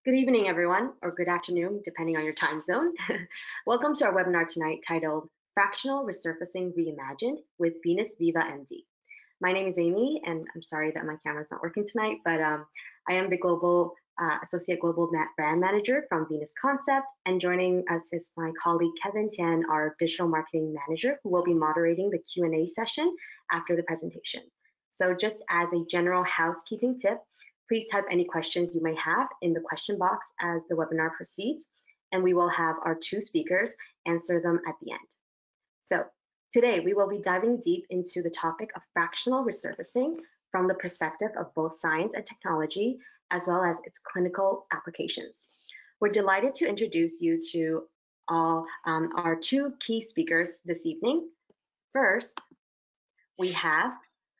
Good evening, everyone, or good afternoon, depending on your time zone. Welcome to our webinar tonight titled Fractional Resurfacing Reimagined with Venus Viva MD. My name is Amy, and I'm sorry that my camera's not working tonight, but I am the Associate Global Brand Manager from Venus Concept, and joining us is my colleague Kevin Tian, our Digital Marketing Manager, who will be moderating the Q&A session after the presentation. So just as a general housekeeping tip, please type any questions you may have in the question box as the webinar proceeds, and we will have our two speakers answer them at the end. So today we will be diving deep into the topic of fractional resurfacing from the perspective of both science and technology, as well as its clinical applications. We're delighted to introduce you to all our two key speakers this evening. First, we have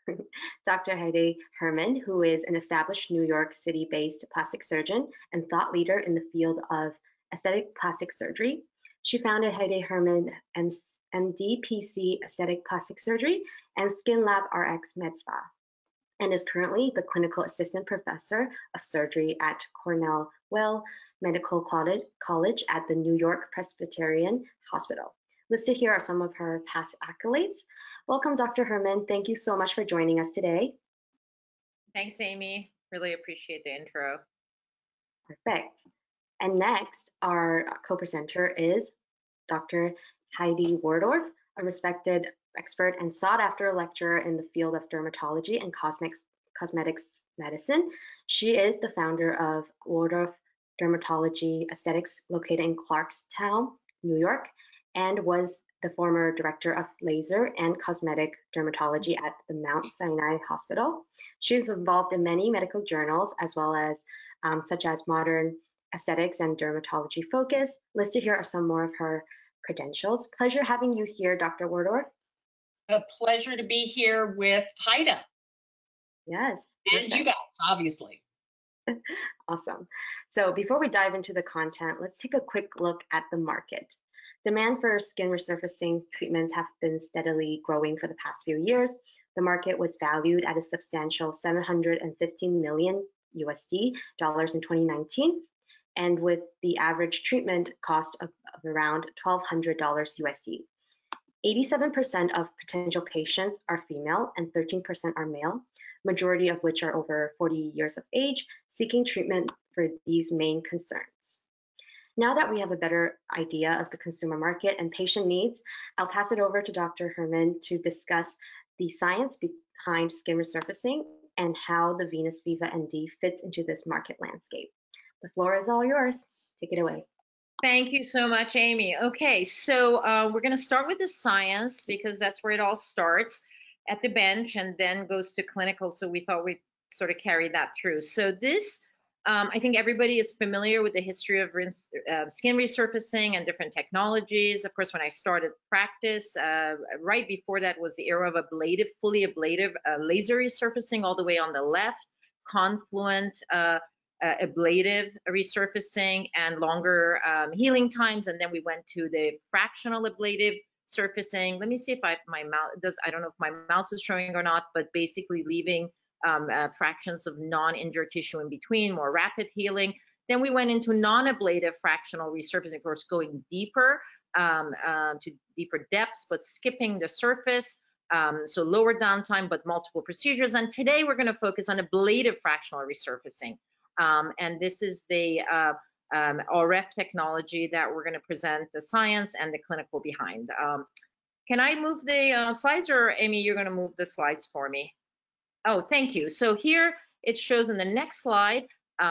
Dr. Haideh Hirmand, who is an established New York City-based plastic surgeon and thought leader in the field of aesthetic plastic surgery. She founded Haideh Hirmand MD PC Aesthetic Plastic Surgery and Skin Lab RX Med Spa, and is currently the clinical assistant professor of surgery at Cornell Medical College at the New York Presbyterian Hospital. Listed here are some of her past accolades. Welcome, Dr. Hirmand. Thank you so much for joining us today. Thanks, Amy. Really appreciate the intro. Perfect. And next, our co-presenter is Dr. Heidi Waldorf, a respected expert and sought-after lecturer in the field of dermatology and cosmetics medicine. She is the founder of Waldorf Dermatology Aesthetics, located in Clarkstown, New York, and was the former director of laser and cosmetic dermatology at the Mount Sinai Hospital. She is involved in many medical journals, as well as such as Modern Aesthetics and Dermatology Focus. Listed here are some more of her credentials. Pleasure having you here, Dr. Waldorf. A pleasure to be here with Haideh. Yes. And perfect. you guys, obviously. Awesome. So before we dive into the content, let's take a quick look at the market. Demand for skin resurfacing treatments have been steadily growing for the past few years. The market was valued at a substantial $715 million USD in 2019, and with the average treatment cost of around $1,200 USD. 87% of potential patients are female and 13% are male, majority of which are over 40 years of age, seeking treatment for these main concerns. Now that we have a better idea of the consumer market and patient needs, I'll pass it over to Dr. Hirmand to discuss the science behind skin resurfacing and how the Venus Viva MD fits into this market landscape. The floor is all yours. Take it away. Thank you so much, Amy. Okay, so we're going to start with the science because that's where it all starts at the bench and then goes to clinical. So we thought we'd sort of carry that through. So this, I think everybody is familiar with the history of skin resurfacing and different technologies. Of course, when I started practice, right before that was the era of ablative, fully ablative laser resurfacing all the way on the left, confluent ablative resurfacing and longer healing times. And then we went to the fractional ablative surfacing. Let me see if my mouse does, I don't know if my mouse is showing or not, but basically leaving fractions of non-injured tissue in between, more rapid healing. Then we went into non-ablative fractional resurfacing, of course, going deeper to deeper depths, but skipping the surface. So lower downtime, but multiple procedures. And today we're going to focus on ablative fractional resurfacing. And this is the RF technology that we're going to present the science and the clinical behind. Can I move the slides, or Amy, you're going to move the slides for me? Oh, thank you. So here it shows in the next slide.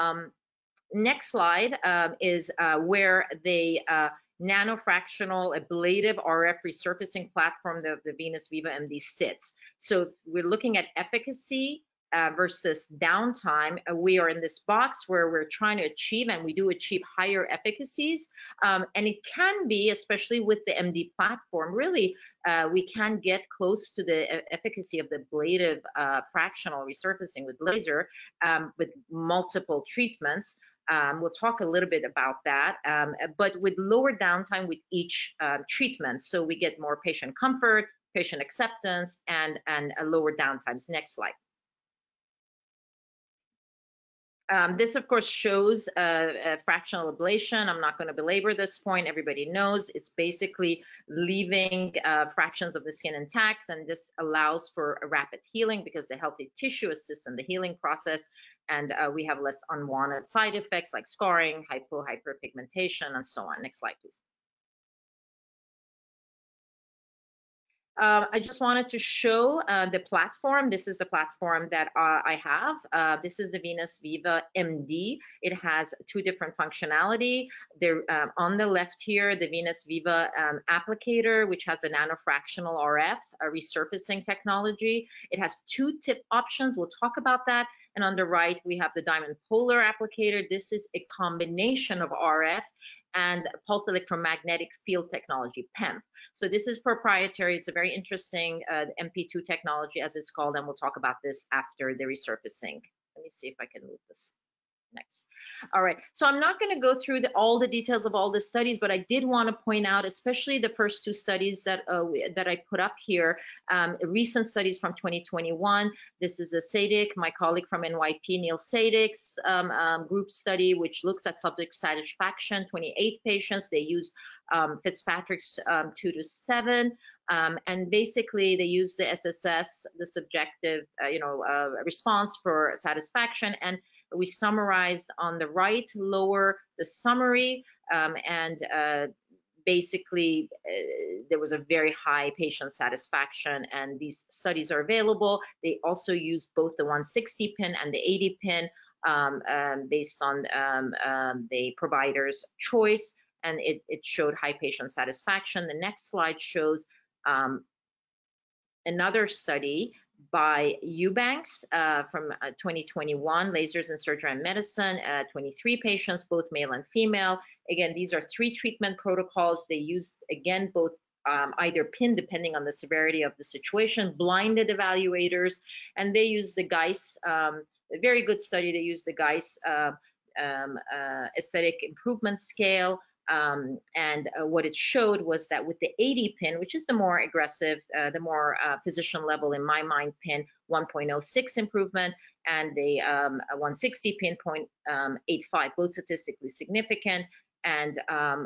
Is where the nanofractional ablative RF resurfacing platform of the Venus Viva MD sits. So we're looking at efficacy versus downtime. We are in this box where we're trying to achieve, and we do achieve higher efficacies. And it can be, especially with the MD platform, really, we can get close to the efficacy of the ablative fractional resurfacing with laser with multiple treatments. We'll talk a little bit about that, but with lower downtime with each treatment. So we get more patient comfort, patient acceptance, and a lower downtimes. Next slide. This, of course, shows a fractional ablation. I'm not going to belabor this point. Everybody knows it's basically leaving fractions of the skin intact, and this allows for a rapid healing because the healthy tissue assists in the healing process, and we have less unwanted side effects like scarring, hyperpigmentation, and so on. Next slide, please. I just wanted to show the platform. This is the platform that I have. This is the Venus Viva MD. It has two different functionality. There, on the left here, the Venus Viva applicator, which has a nanofractional RF, a resurfacing technology. It has two tip options. We'll talk about that. And on the right, we have the diamond polar applicator. This is a combination of RF and pulse electromagnetic field technology, PEMF. So this is proprietary. It's a very interesting MP2 technology, as it's called, and we'll talk about this after the resurfacing. Let me see if I can move this next. All right, so I'm not going to go through all the details of all the studies, but I did want to point out, especially the first two studies that I put up here, recent studies from 2021. This is a Haideh, my colleague from NYP, Neil Haideh's group study, which looks at subject satisfaction, 28 patients. They used Fitzpatrick's 2 to 7. And basically, they use the SSS, the subjective, response for satisfaction. And we summarized on the right lower the summary, basically there was a very high patient satisfaction, and these studies are available. They also use both the 160 pin and the 80 pin based on the provider's choice, and it showed high patient satisfaction. The next slide shows another study by Eubanks from 2021, lasers in surgery and medicine, 23 patients, both male and female. Again, these are 3 treatment protocols. They used, again, both either pin, depending on the severity of the situation, blinded evaluators, and they used the Geiss, a very good study. They used the Geiss aesthetic improvement scale. What it showed was that with the 80 pin, which is the more aggressive, the more physician level in my mind pin, 1.06 improvement, and the 160 pin 0.85, both statistically significant. And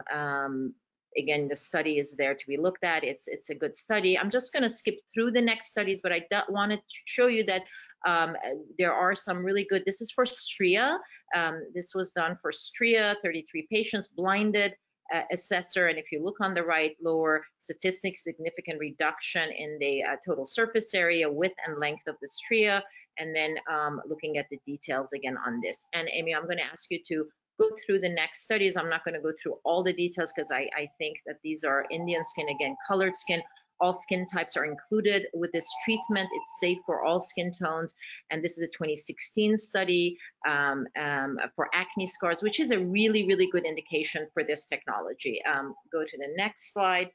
again, the study is there to be looked at. It's a good study. I'm just going to skip through the next studies, but I wanted to show you that there are some really good. This is for STRIA. This was done for STRIA, 33 patients, blinded assessor. And if you look on the right lower, statistically significant reduction in the total surface area, width and length of the STRIA. And then looking at the details again on this. And Amy, I'm going to ask you to go through the next studies. I'm not going to go through all the details because I think that these are Indian skin, again, colored skin. All skin types are included with this treatment. It's safe for all skin tones. And this is a 2016 study for acne scars, which is a really, really good indication for this technology. Go to the next slide.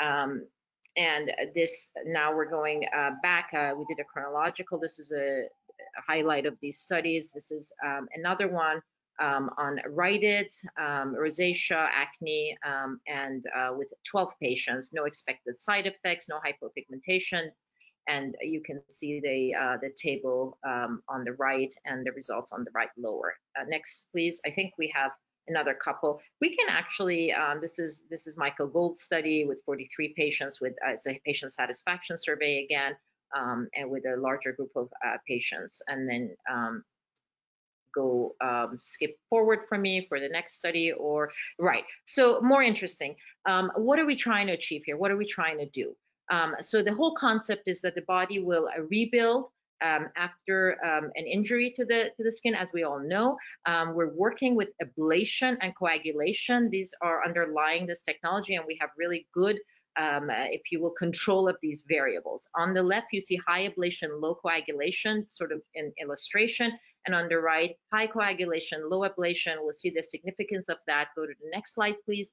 And this, now we're going back. We did a chronological. This is a highlight of these studies. This is another one on rhytids, rosacea, acne, and with 12 patients, no expected side effects, no hypopigmentation, and you can see the table on the right and the results on the right lower. Next, please. I think we have another couple. We can actually, this is Michael Gold's study with 43 patients with it's a patient satisfaction survey again, and with a larger group of patients, and then go skip forward for me for the next study, or right. So more interesting. What are we trying to achieve here? What are we trying to do? So the whole concept is that the body will rebuild after an injury to the skin, as we all know. We're working with ablation and coagulation. These are underlying this technology, and we have really good, if you will, control of these variables. On the left, you see high ablation, low coagulation, sort of in illustration. And on the right, high coagulation, low ablation. We'll see the significance of that. Go to the next slide, please.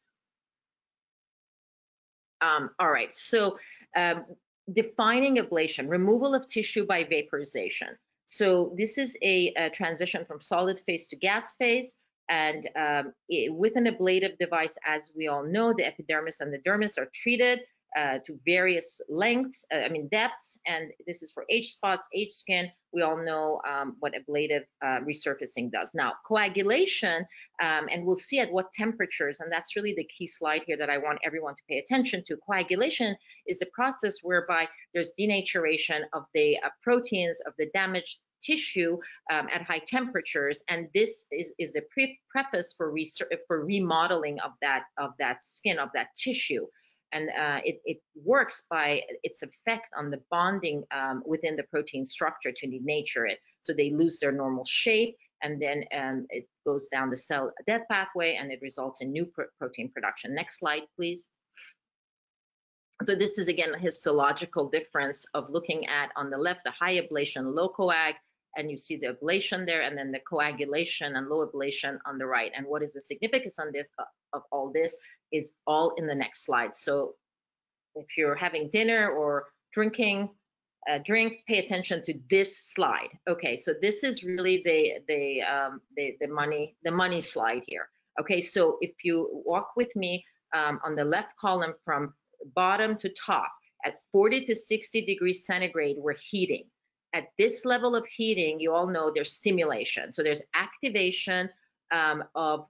All right, so defining ablation, removal of tissue by vaporization. So this is a transition from solid phase to gas phase. And with an ablative device, as we all know, the epidermis and the dermis are treated. to various lengths, depths, and this is for age spots, age skin. We all know what ablative resurfacing does. Now, coagulation, and we'll see at what temperatures, and that's really the key slide here that I want everyone to pay attention to. Coagulation is the process whereby there's denaturation of the proteins of the damaged tissue at high temperatures, and this is the preface for remodeling of that skin, of that tissue. And it works by its effect on the bonding within the protein structure to denature it. So they lose their normal shape, and then it goes down the cell death pathway, and it results in new protein production. Next slide, please. So this is, again, a histological difference of looking at, on the left, the high ablation, low coag, and you see the ablation there, and then the coagulation and low ablation on the right. And what is the significance on this of all this is all in the next slide. So if you're having dinner or drinking a drink, pay attention to this slide. Okay, so this is really the money slide here. Okay, so if you walk with me on the left column from bottom to top, at 40 to 60 degrees centigrade, we're heating. At this level of heating, you all know there's stimulation. So there's activation of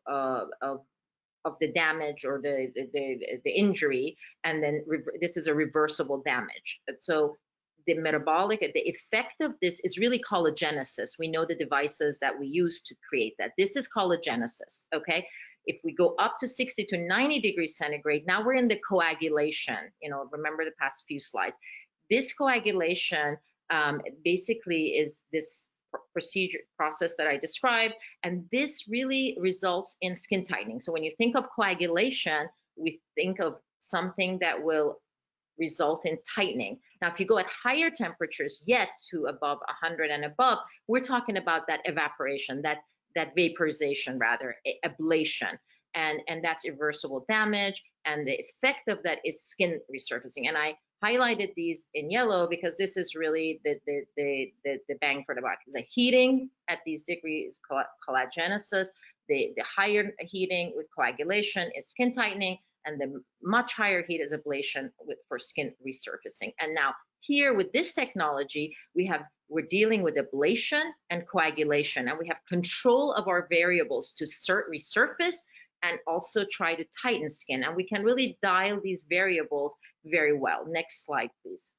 the damage or the injury, and then this is a reversible damage. So the effect of this is really collagenesis. We know the devices that we use to create that. This is collagenesis, okay? If we go up to 60 to 90 degrees centigrade, now we're in the coagulation. Remember the past few slides. This coagulation basically is this process that I described, and this really results in skin tightening. So when you think of coagulation, we think of something that will result in tightening. Now, if you go at higher temperatures, yet to above 100 and above, we're talking about that evaporation, that vaporization, rather, ablation, and that's irreversible damage, and the effect of that is skin resurfacing. And I highlighted these in yellow because this is really the bang for the buck. The heating at these degrees, collagenesis, the higher heating with coagulation is skin tightening, and the much higher heat is ablation for skin resurfacing. And now here with this technology, we're dealing with ablation and coagulation, and we have control of our variables to resurface and also try to tighten skin. And we can really dial these variables very well. Next slide, please.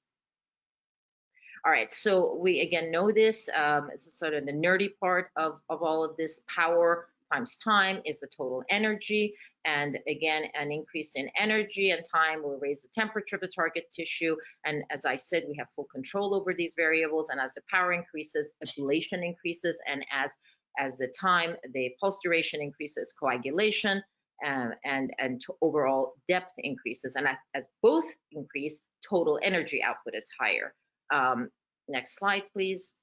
All right, so we again know this. It's sort of the nerdy part of all of this. Power times time is the total energy. And again, an increase in energy and time will raise the temperature of the target tissue. And as I said, we have full control over these variables. And as the power increases, ablation increases. And as the time, the pulse duration increases, coagulation and overall depth increases. And as both increase, total energy output is higher. Next slide, please.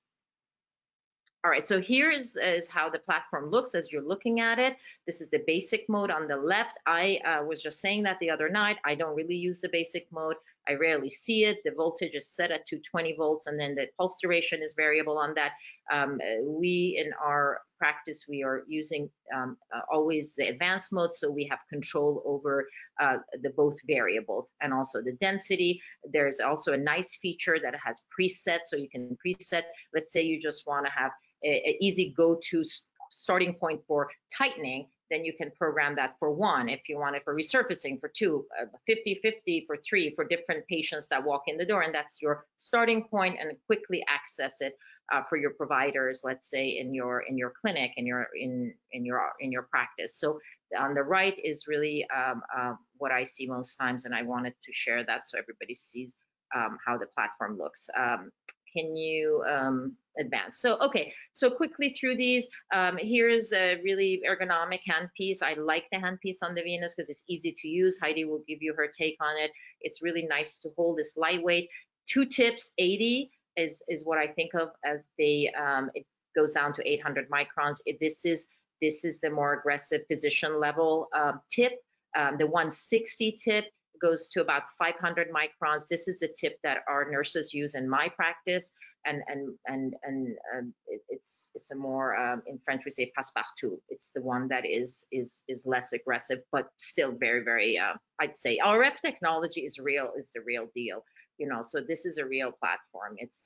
All right, so here is how the platform looks as you're looking at it. This is the basic mode on the left. I was just saying that the other night. I don't really use the basic mode. I rarely see it. The voltage is set at 220 volts, and then the pulse duration is variable on that. We, in our practice, we are using always the advanced mode, so we have control over the both variables and also the density. There's also a nice feature that has presets, so you can preset. Let's say you just want to have an easy go-to starting point for tightening, then you can program that for 1. If you want it for resurfacing, for 2, 50-50 for 3, for different patients that walk in the door, and that's your starting point, and quickly access it for your providers, let's say in your clinic, in your practice. So on the right is really what I see most times, and I wanted to share that so everybody sees how the platform looks. Can you advance? So, okay, so quickly through these, here's a really ergonomic handpiece. I like the handpiece on the Venus because it's easy to use. Heidi will give you her take on it. It's really nice to hold. It's lightweight. 2 tips, 80 is what I think of as it goes down to 800 microns. This is the more aggressive physician level tip. The 160 tip goes to about 500 microns. This is the tip that our nurses use in my practice, and it's a more in French we say passe-partout. It's the one that is less aggressive, but still very I'd say RF technology is the real deal. You know, so this is a real platform. It's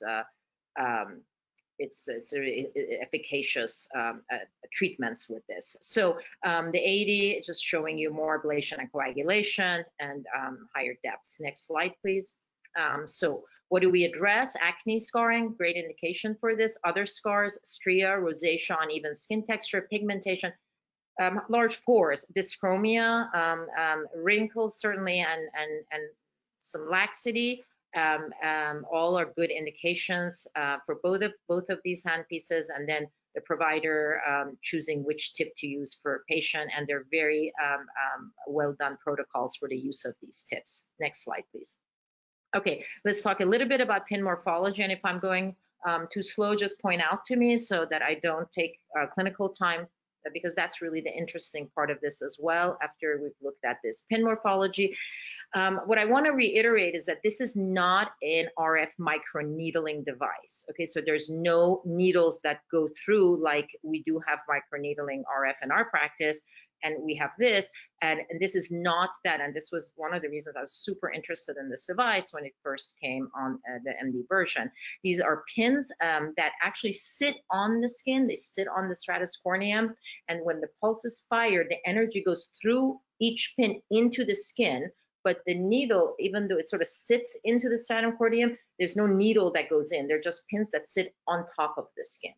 efficacious treatments with this. So the 80 is just showing you more ablation and coagulation and higher depths. Next slide, please. So what do we address? Acne scarring, great indication for this. Other scars, stria, rosacea, uneven skin texture, pigmentation, large pores, dyschromia, wrinkles certainly, and some laxity. All are good indications for both of these handpieces, and then the provider choosing which tip to use for a patient, and they're very well done protocols for the use of these tips. Next slide, please. Okay, let's talk a little bit about pin morphology, and if I'm going too slow, just point out to me so that I don't take clinical time, because that's really the interesting part of this as well after we've looked at this pin morphology. What I want to reiterate is that this is not an RF microneedling device. Okay, so there's no needles that go through like we do have microneedling RF in our practice, and we have this, and this is not that. And this was one of the reasons I was super interested in this device when it first came on the MD version. These are pins that actually sit on the skin. They sit on the stratus corneum, and when the pulse is fired, the energy goes through each pin into the skin. But the needle, even though it sort of sits into the stratum corneum, there's no needle that goes in. They're just pins that sit on top of the skin.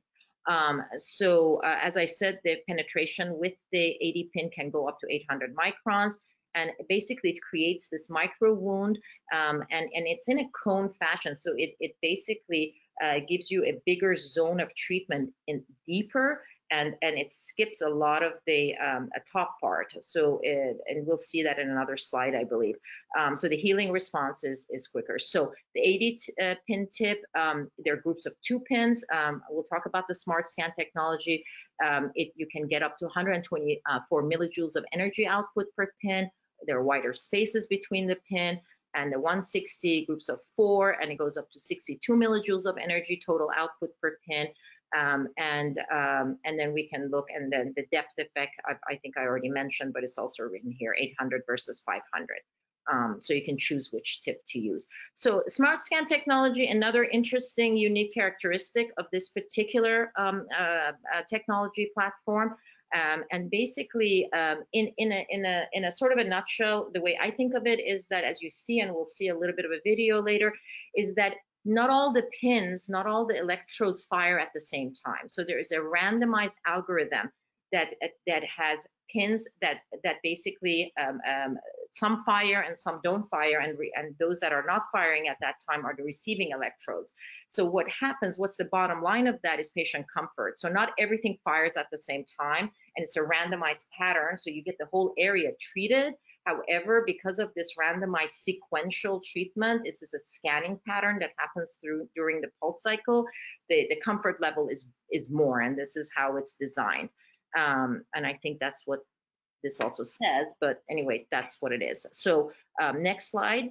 As I said, the penetration with the 80 pin can go up to 800 microns, and basically it creates this micro wound, and it's in a cone fashion. So it basically gives you a bigger zone of treatment in deeper, and it skips a lot of the top part. So and we'll see that in another slide, I believe. So the healing response is quicker. So the 80 pin tip, there are groups of 2 pins. We'll talk about the smart scan technology. You can get up to 124 millijoules of energy output per pin. There are wider spaces between the pin. And the 160 groups of 4, and it goes up to 62 millijoules of energy total output per pin. And then we can look, and then the depth effect, I think I already mentioned, but it's also written here, 800 versus 500. So you can choose which tip to use. So smart scan technology, another interesting, unique characteristic of this particular technology platform. And basically, in a sort of a nutshell, the way I think of it is that, as you see, and we'll see a little bit of a video later, is that not all the pins, not all the electrodes fire at the same time. So there is a randomized algorithm that has pins that basically some fire and some don't fire, and those that are not firing at that time are the receiving electrodes. So what happens, what's the bottom line of that, is patient comfort. So not everything fires at the same time, and it's a randomized pattern, so you get the whole area treated. However, because of this randomized sequential treatment, this is a scanning pattern that happens during the pulse cycle, the comfort level is more, and this is how it's designed. And I think that's what this also says, but anyway, that's what it is. So next slide.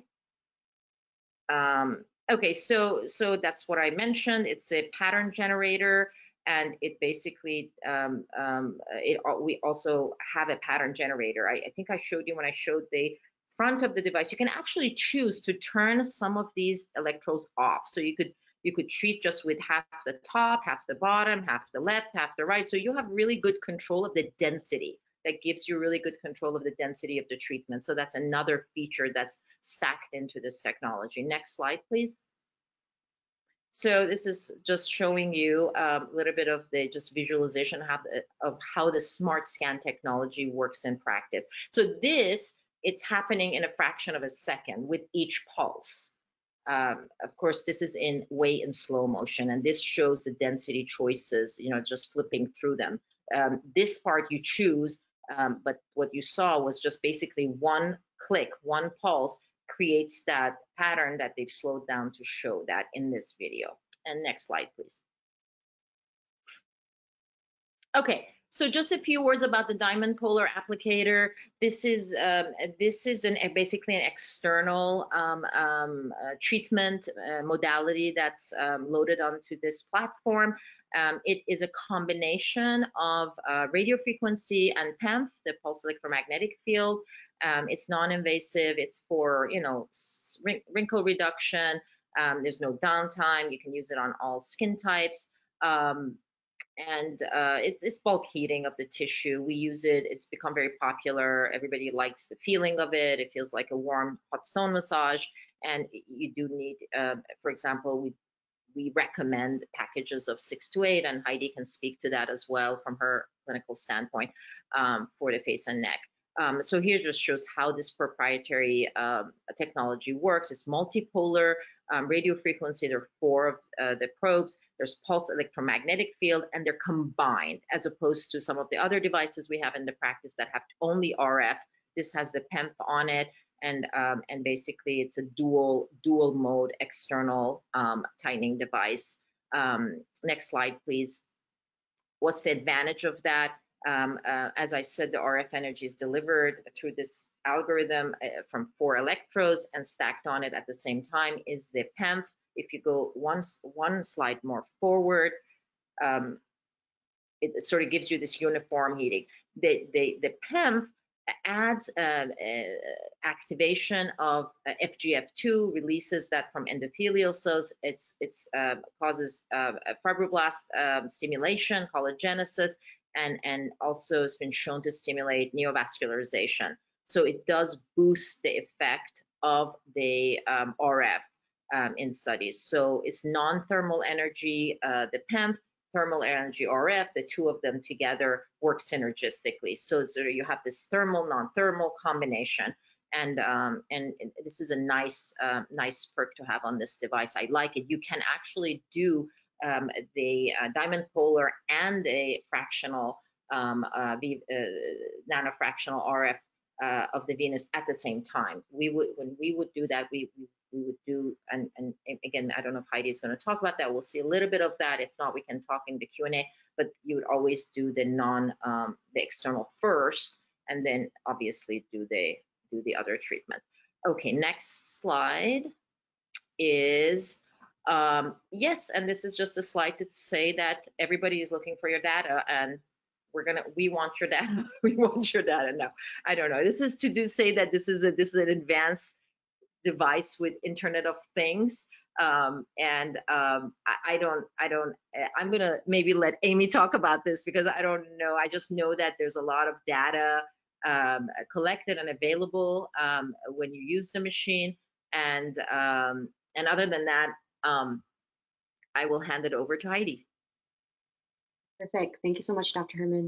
Okay, so that's what I mentioned. It's a pattern generator, and it basically, we also have a pattern generator. I think I showed you when I showed the front of the device, you can actually choose to turn some of these electrodes off. So you could treat just with half the top, half the bottom, half the left, half the right. So you have really good control of the density. That gives you really good control of the density of the treatment. So that's another feature that's stacked into this technology. Next slide, please. So this is just showing you a little bit of the just visualization of how the smart scan technology works in practice. So it's happening in a fraction of a second with each pulse. Of course, this is way in slow motion, and this shows the density choices, just flipping through them. This part you choose, but what you saw was just basically one click, one pulse creates that pattern that they've slowed down to show that in this video. And next slide, please. Okay, so just a few words about the diamond polar applicator. This is basically an external treatment modality that's loaded onto this platform. It is a combination of radio frequency and PEMF, the pulse electromagnetic field. It's non-invasive. It's for, you know, wrinkle reduction. There's no downtime. You can use it on all skin types. It's bulk heating of the tissue. We use it. It's become very popular. Everybody likes the feeling of it. It feels like a warm hot stone massage. And you do need, for example, we recommend packages of 6 to 8, and Heidi can speak to that as well from her clinical standpoint for the face and neck. So here just shows how this proprietary technology works. It's multipolar radio frequency. There are 4 of the probes. There's pulse electromagnetic field, and they're combined, as opposed to some of the other devices we have in the practice that have only RF. This has the PEMF on it, and basically it's a dual mode external tightening device. Next slide, please. What's the advantage of that? As I said, the RF energy is delivered through this algorithm from 4 electrodes, and stacked on it at the same time is the PEMF. If you go one slide more forward, it sort of gives you this uniform heating. The PEMF adds activation of FGF2, releases that from endothelial cells. It causes fibroblast stimulation, collagenesis, and also it's been shown to stimulate neovascularization. So it does boost the effect of the RF in studies. So it's non-thermal energy, the PEMF, thermal energy RF, the 2 of them together work synergistically. So you have this thermal, non-thermal combination. And this is a nice perk to have on this device. I like it. You can actually do the diamond polar and the fractional nanofractional RF of the Venus at the same time. When we would do that, we would do, and again, I don't know if Heidi is going to talk about that. We'll see a little bit of that. If not, we can talk in the Q&A. But you would always do the external first, and then obviously do the other treatment. Okay, next slide is. Yes, and this is just a slide to say that everybody is looking for your data, and we want your data. We want your data. No, I don't know. This is to say that this is an advanced device with Internet of Things, I'm gonna maybe let Amy talk about this, because I don't know. I just know that there's a lot of data collected and available when you use the machine, and other than that, I will hand it over to Heidi. Perfect. Thank you so much, Dr. Hirmand.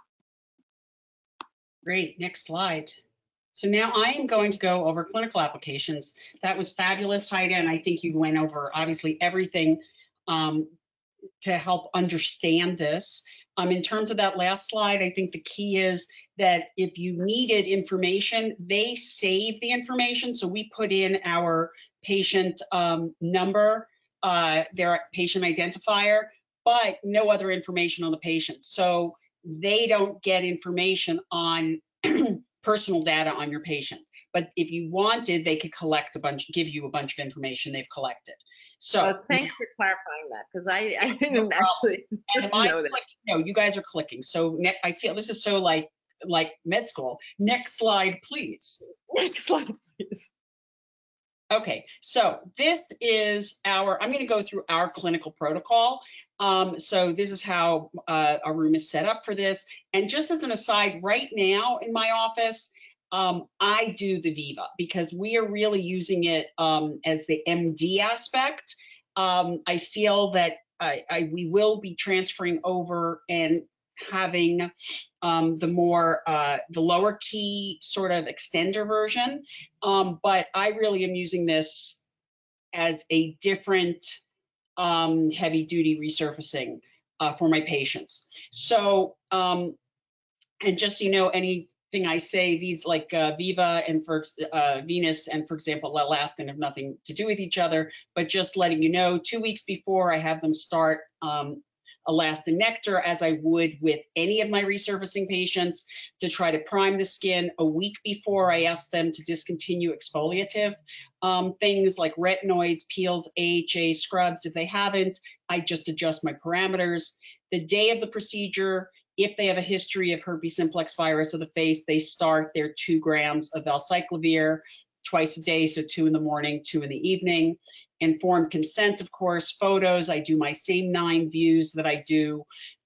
Great. Next slide. So now I am going to go over clinical applications. That was fabulous, Haideh, and I think you went over obviously everything to help understand this. In terms of that last slide, I think the key is that if you needed information, they save the information. So we put in our patient number, their patient identifier, but no other information on the patient. So they don't get information on personal data on your patient. But if you wanted, they could collect give you a bunch of information they've collected. So thanks for clarifying that, because I didn't actually know that. No, you guys are clicking. So I feel this is so like med school. Next slide, please. Next slide, please. Okay, so this is I'm going to go through our clinical protocol. So this is how our room is set up for this. And just as an aside, right now in my office, I do the Viva because we are really using it as the MD aspect. I feel that we will be transferring over and having the lower key sort of extender version, but I really am using this as a different heavy duty resurfacing for my patients. So and just so you know, anything I say, these like Viva and Venus and, for example, Elastin have nothing to do with each other, but just letting you know, 2 weeks before I have them start elastinectar as I would with any of my resurfacing patients to try to prime the skin a week before I ask them to discontinue exfoliative things like retinoids, peels, AHA, scrubs. If they haven't, I just adjust my parameters. The day of the procedure, if they have a history of herpes simplex virus of the face, they start their 2 grams of valcyclovir twice a day, so 2 in the morning, 2 in the evening. Informed consent, of course, photos. I do my same 9 views that I do,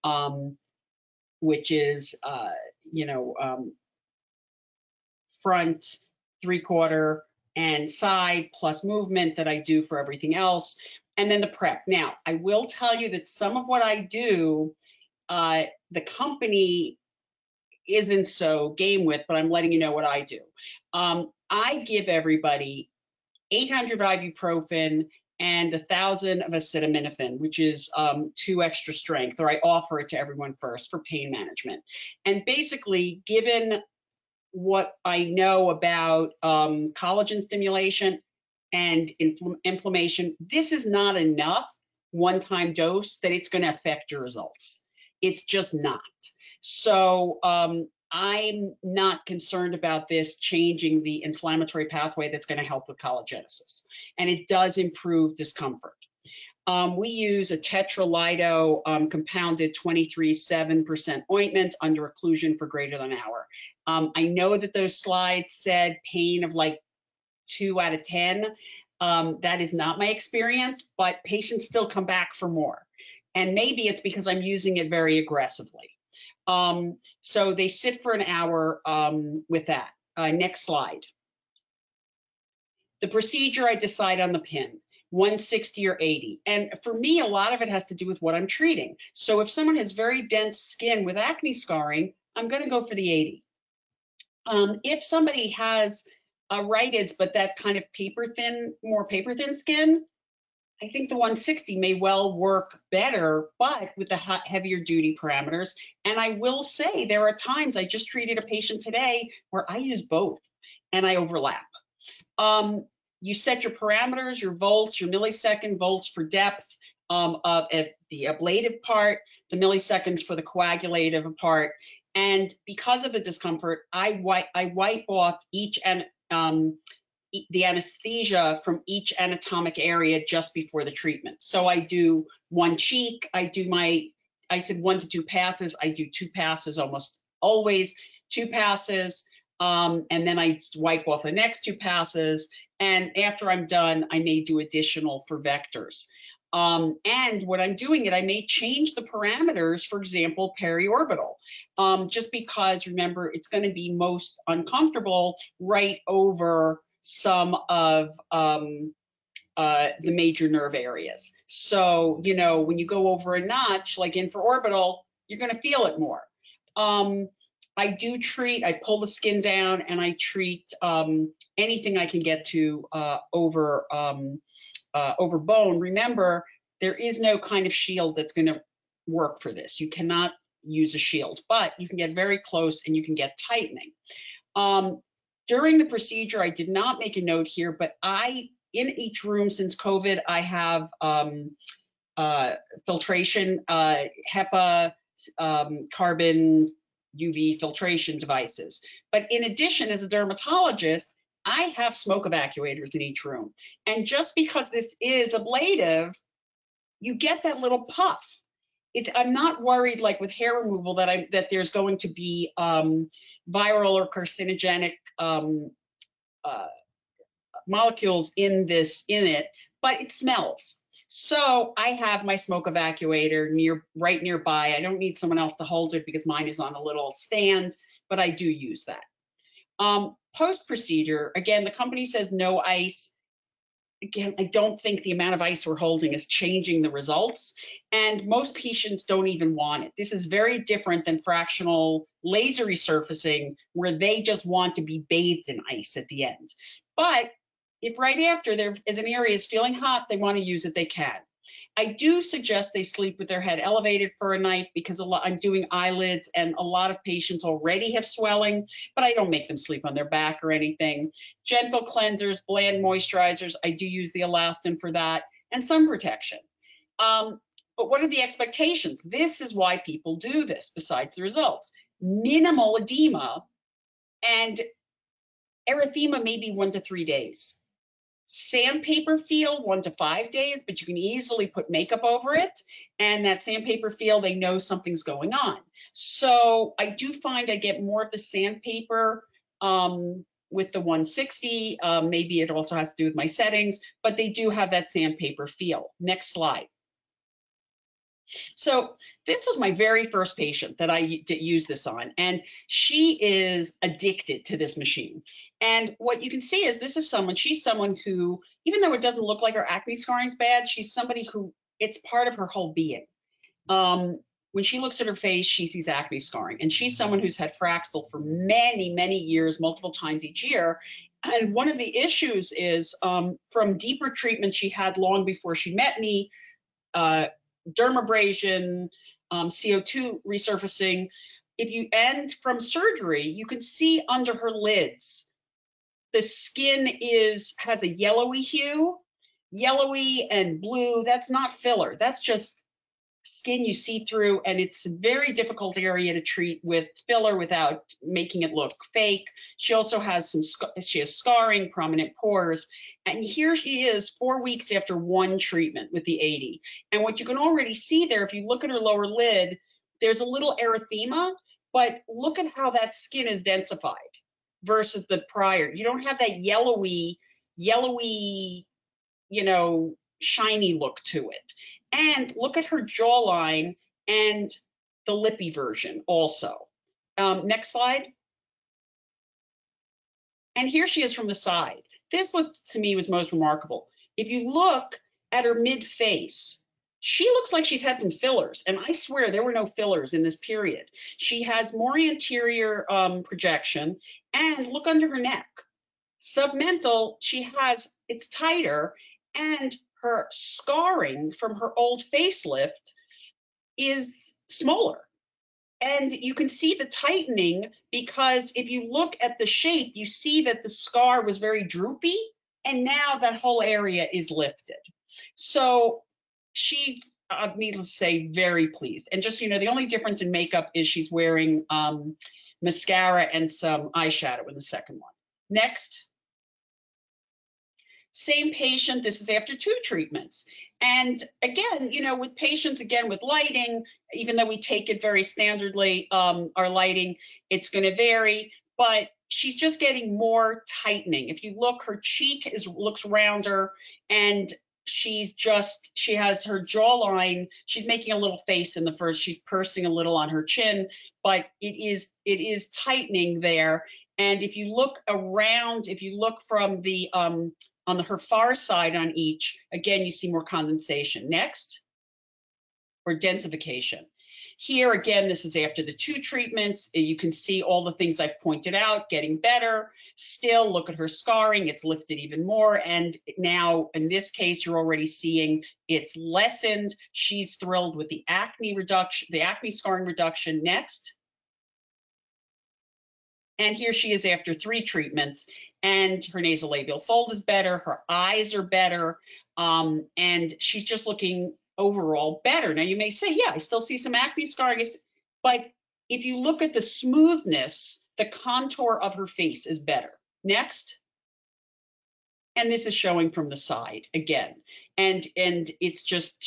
which is, front, 3/4, and side, plus movement that I do for everything else. And then the prep. Now, I will tell you that some of what I do, the company isn't so game with, but I'm letting you know what I do. I give everybody 800 ibuprofen and 1,000 of acetaminophen, which is 2 extra strength, or I offer it to everyone first for pain management. And basically, given what I know about collagen stimulation and inflammation, this is not enough one-time dose that it's going to affect your results. It's just not. So I'm not concerned about this changing the inflammatory pathway that's going to help with collagenesis. And it does improve discomfort. We use a tetralido compounded 23.7% ointment under occlusion for greater than an hour. I know that those slides said pain of like 2 out of 10. That is not my experience, but patients still come back for more. And maybe it's because I'm using it very aggressively. So they sit for an hour with that. Next slide. The procedure, I decide on the pin, 160 or 80. And for me, a lot of it has to do with what I'm treating. So if someone has very dense skin with acne scarring, I'm going to go for the 80. If somebody has rhytids, but that kind of more paper thin skin, I think the 160 may well work better, but with the heavier duty parameters. And I will say there are times, I just treated a patient today where I use both and I overlap. You set your parameters, your volts, your millisecond, volts for depth of the ablative part, the milliseconds for the coagulative part. And because of the discomfort, I wipe off the anesthesia from each anatomic area just before the treatment. So I do 1 cheek, I said 1 to 2 passes, I do 2 passes almost always, 2 passes, and then I wipe off the next 2 passes, and after I'm done, I may do additional for vectors. And when I'm doing it, I may change the parameters, for example, periorbital, just because, remember, it's going to be most uncomfortable right over some of the major nerve areas. So, when you go over a notch, like infraorbital, you're going to feel it more. I do treat, I pull the skin down and I treat anything I can get to over bone. Remember, there is no kind of shield that's going to work for this. You cannot use a shield, but you can get very close and you can get tightening. During the procedure, I did not make a note here, but in each room since COVID, I have filtration, HEPA, carbon, UV filtration devices. But in addition, as a dermatologist, I have smoke evacuators in each room. And just because this is ablative, you get that little puff. I'm not worried, like with hair removal, that there's going to be viral or carcinogenic molecules in it, but it smells. So I have my smoke evacuator right nearby. I don't need someone else to hold it because mine is on a little stand, but I do use that. Post-procedure, again, the company says no ice. Again, I don't think the amount of ice we're holding is changing the results, and most patients don't even want it. This is very different than fractional laser resurfacing, where they just want to be bathed in ice at the end. But if right after there is an area is feeling hot, they want to use it, they can. I do suggest they sleep with their head elevated for a night because I'm doing eyelids and a lot of patients already have swelling, but I don't make them sleep on their back or anything. Gentle cleansers, bland moisturizers, I do use the elastin for that, and sun protection. But what are the expectations? This is why people do this, besides the results. Minimal edema and erythema maybe 1 to 3 days. Sandpaper feel 1 to 5 days, but you can easily put makeup over it. And that sandpaper feel, they know something's going on. So I do find I get more of the sandpaper with the 160. Maybe it also has to do with my settings, but they do have that sandpaper feel. Next slide. So this was my very first patient that I used this on, and she is addicted to this machine. And what you can see is she's someone who, even though it doesn't look like her acne scarring is bad, she's somebody who, it's part of her whole being. When she looks at her face, she sees acne scarring, and she's someone who's had Fractional for many, many years, multiple times each year. And one of the issues is from deeper treatment she had long before she met me, dermabrasion, CO2 resurfacing. If you end from surgery, you can see under her lids, the skin has a yellowy hue, yellowy and blue. That's not filler. That's just skin you see through, and it's a very difficult area to treat with filler without making it look fake. She also has she has scarring, prominent pores, and here she is 4 weeks after one treatment with the 80. And what you can already see there, if you look at her lower lid, there's a little erythema, but look at how that skin is densified versus the prior. You don't have that yellowy, shiny look to it. And look at her jawline and the lippy version also. Next slide. And here she is from the side. This, what to me was most remarkable. If you look at her mid-face, she looks like she's had some fillers, and I swear there were no fillers in this period. She has more anterior projection, and look under her neck. Submental, it's tighter, and her scarring from her old facelift is smaller. And you can see the tightening, because if you look at the shape, you see that the scar was very droopy, and now that whole area is lifted. So she's, needless to say, very pleased. And just, the only difference in makeup is she's wearing mascara and some eyeshadow in the second one. Next. Same patient, this is after 2 treatments. And again, with patients, with lighting, even though we take it very standardly, our lighting, it's going to vary, but she's just getting more tightening. If you look, her cheek looks rounder, and she has her jawline, she's making a little face in the first, she's pursing a little on her chin, but it is tightening there. And if you look around, if you look from the on her far side on each, again, you see more condensation. Next, or densification. Here, again, this is after the 2 treatments. You can see all the things I've pointed out, getting better. Still, look at her scarring, it's lifted even more. And now, in this case, you're already seeing it's lessened. She's thrilled with the acne reduction, the acne scarring reduction. Next. And here she is after 3 treatments, and her nasolabial fold is better, her eyes are better, and she's just looking overall better. Now you may say, yeah, I still see some acne scarring, but if you look at the smoothness, the contour of her face is better. Next. And this is showing from the side again. And it's just,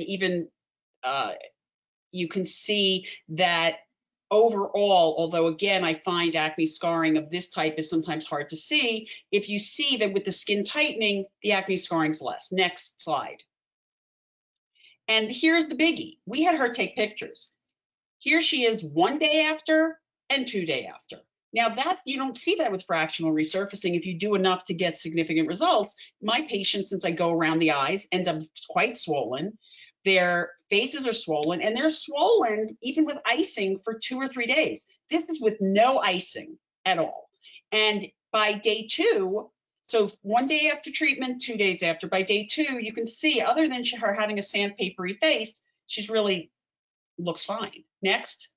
you can see that overall, although again, I find acne scarring of this type is sometimes hard to see, if you see that with the skin tightening, the acne scarring's less. Next slide. And here's the biggie. We had her take pictures. Here she is 1 day after and 2 days after. Now that you don't see that with fractional resurfacing if you do enough to get significant results. My patients, since I go around the eyes, end up quite swollen. Their faces are swollen, and they're swollen even with icing for 2 or 3 days. This is with no icing at all. And by day 2, so 1 day after treatment, 2 days after, by day 2, you can see, other than her having a sandpapery face, she's really looks fine. Next.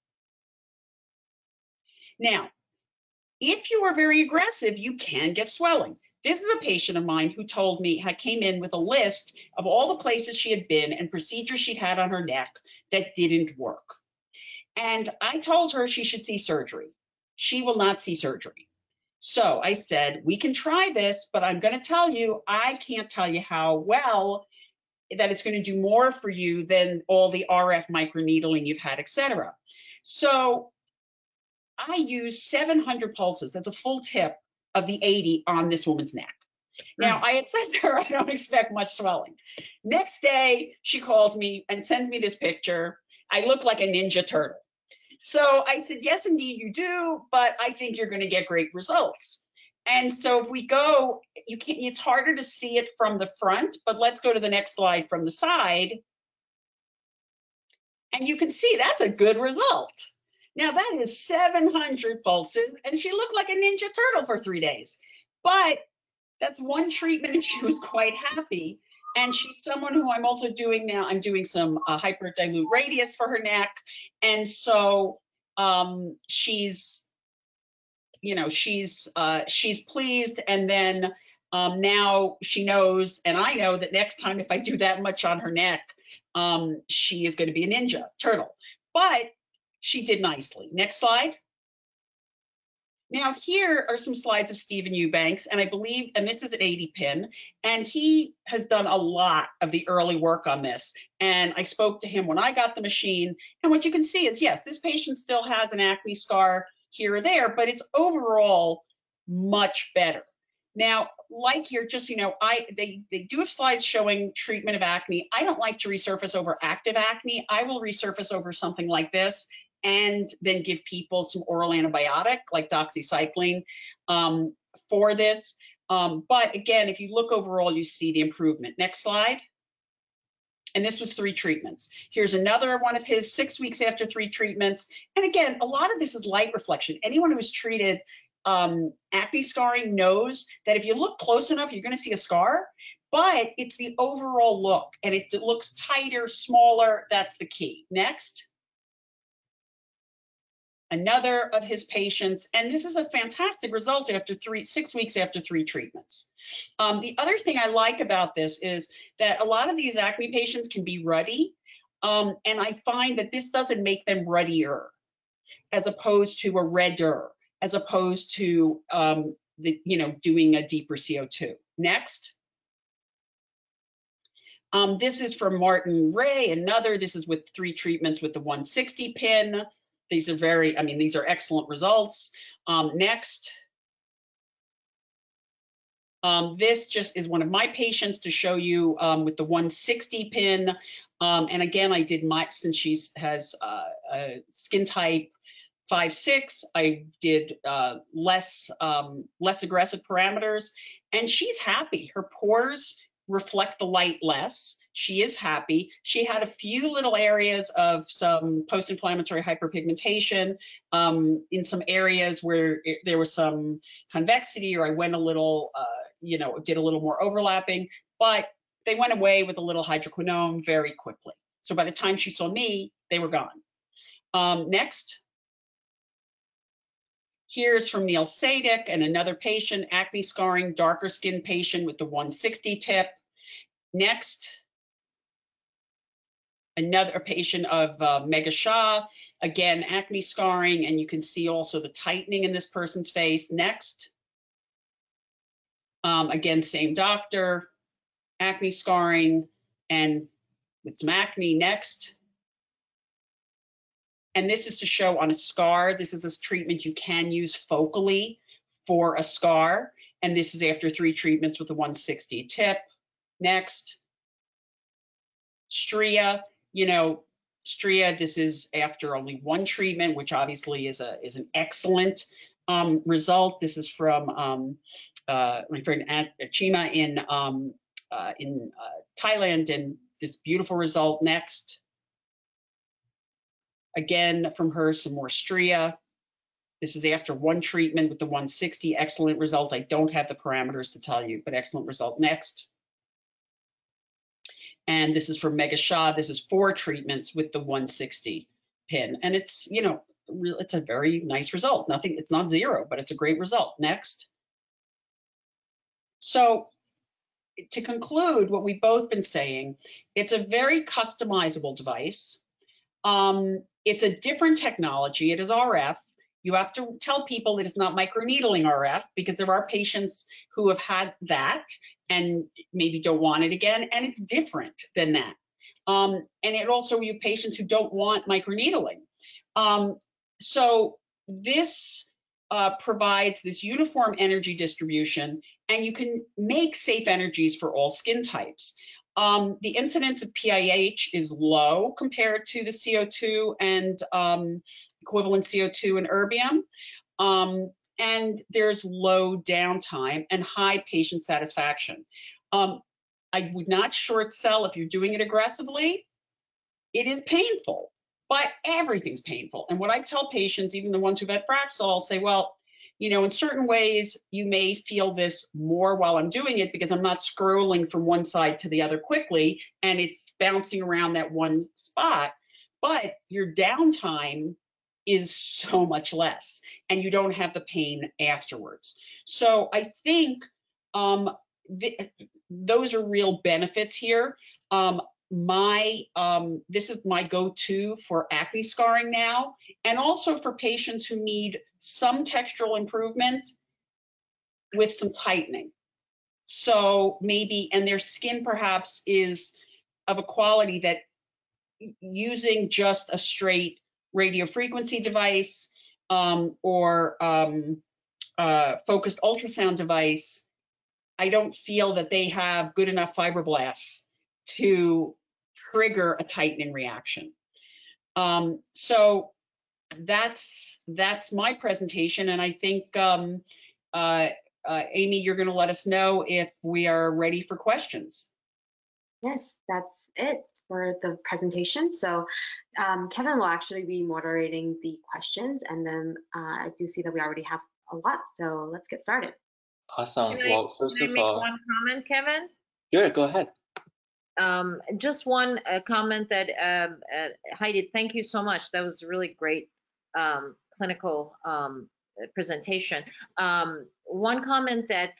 Now, if you are very aggressive, you can get swelling. This is a patient of mine who told me, came in with a list of all the places she had been and procedures she'd had on her neck that didn't work. And I told her she should see surgery. She will not see surgery. So I said, we can try this, but I'm going to tell you, I can't tell you how well that it's going to do more for you than all the RF microneedling you've had, etc. So I used 700 pulses. That's a full tip of the 80 on this woman's neck. Now, I had said to her, I don't expect much swelling. Next day, she calls me and sends me this picture. I look like a Ninja Turtle. So I said, yes, indeed you do, but I think you're going to get great results. And so if we go, it's harder to see it from the front, but let's go to the next slide from the side. And you can see that's a good result. Now that is 700 pulses, and she looked like a Ninja Turtle for 3 days. But that's one treatment, and she was quite happy. And she's someone who I'm also doing now. I'm doing some hyperdilute radius for her neck, and so she's pleased. And then now she knows, and I know that next time if I do that much on her neck, she is going to be a Ninja Turtle. But she did nicely. Next slide. Now here are some slides of Stephen Eubanks, and I believe, and this is an 80 pin, and he has done a lot of the early work on this. And I spoke to him when I got the machine, and what you can see is, yes, this patient still has an acne scar here or there, but it's overall much better. Now, like here, just, they do have slides showing treatment of acne. I don't like to resurface over active acne. I will resurface over something like this and then give people some oral antibiotic like doxycycline for this. But again, if you look overall, you see the improvement. Next slide. And this was 3 treatments. Here's another one of his 6 weeks after 3 treatments. And again, a lot of this is light reflection. Anyone who has treated acne scarring knows that if you look close enough, you're going to see a scar, but it's the overall look, and it looks tighter, smaller. That's the key. Next. Another of his patients, and this is a fantastic result after 6 weeks after 3 treatments. The other thing I like about this is that a lot of these acne patients can be ruddy, and I find that this doesn't make them ruddier, as opposed to a redder, as opposed to doing a deeper CO2. Next. This is from Martin Ray, this is with 3 treatments with the 160 pin. These are these are excellent results. Next. This just is one of my patients to show you with the 160 pin. And again, I did since she has a skin type 5-6, I did less aggressive parameters, and she's happy. Her pores reflect the light less. She is happy. She had a few little areas of some post-inflammatory hyperpigmentation in some areas where there was some convexity, or I went a little, did a little more overlapping, but they went away with a little hydroquinone very quickly. So by the time she saw me, they were gone. Next. Here's from Neil Sadik and another patient, acne scarring, darker skin patient with the 160 tip. Next. Another patient of Mega Shah, again, acne scarring, and you can see also the tightening in this person's face. Next. Again, same doctor, acne scarring, and with some acne. Next. And this is to show on a scar. This is a treatment you can use focally for a scar. And this is after 3 treatments with the 160 tip. Next. Stria. Stria, this is after only 1 treatment, which obviously is an excellent result. This is from my friend Chima in Thailand, and this beautiful result. Next. Again, from her, some more stria. This is after 1 treatment with the 160, excellent result. I don't have the parameters to tell you, but excellent result. Next. And this is for Mega Shah. This is 4 treatments with the 160 pin. And it's, it's a very nice result. It's not 0, but it's a great result. Next. So to conclude what we've both been saying, it's a very customizable device. It's a different technology. It is RF. You have to tell people that it's not microneedling RF, because there are patients who have had that and maybe don't want it again, and it's different than that. And it also, you have patients who don't want microneedling. So this provides this uniform energy distribution, and you can make safe energies for all skin types. The incidence of PIH is low compared to the CO2 and equivalent CO2 and erbium. And there's low downtime and high patient satisfaction. I would not short sell if you're doing it aggressively. It is painful, but everything's painful. And what I tell patients, even the ones who've had Fractional, I'll say, well, you know, in certain ways, you may feel this more while I'm doing it because I'm not scrolling from one side to the other quickly and it's bouncing around that one spot, but your downtime is so much less and you don't have the pain afterwards. So I think those are real benefits here. This is my go-to for acne scarring now, and also for patients who need some textural improvement with some tightening. So maybe, and their skin perhaps is of a quality that using just a straight radio frequency device or focused ultrasound device, I don't feel that they have good enough fibroblasts to trigger a tightening reaction. So that's my presentation, and I think Amy, you're going to let us know if we are ready for questions. Yes, that's it for the presentation. So Kevin will actually be moderating the questions, and then I do see that we already have a lot, so let's get started. Awesome. Well, first of all, one comment, Kevin? Sure, go ahead. Just one comment that Heidi, thank you so much. That was a really great clinical presentation. One comment that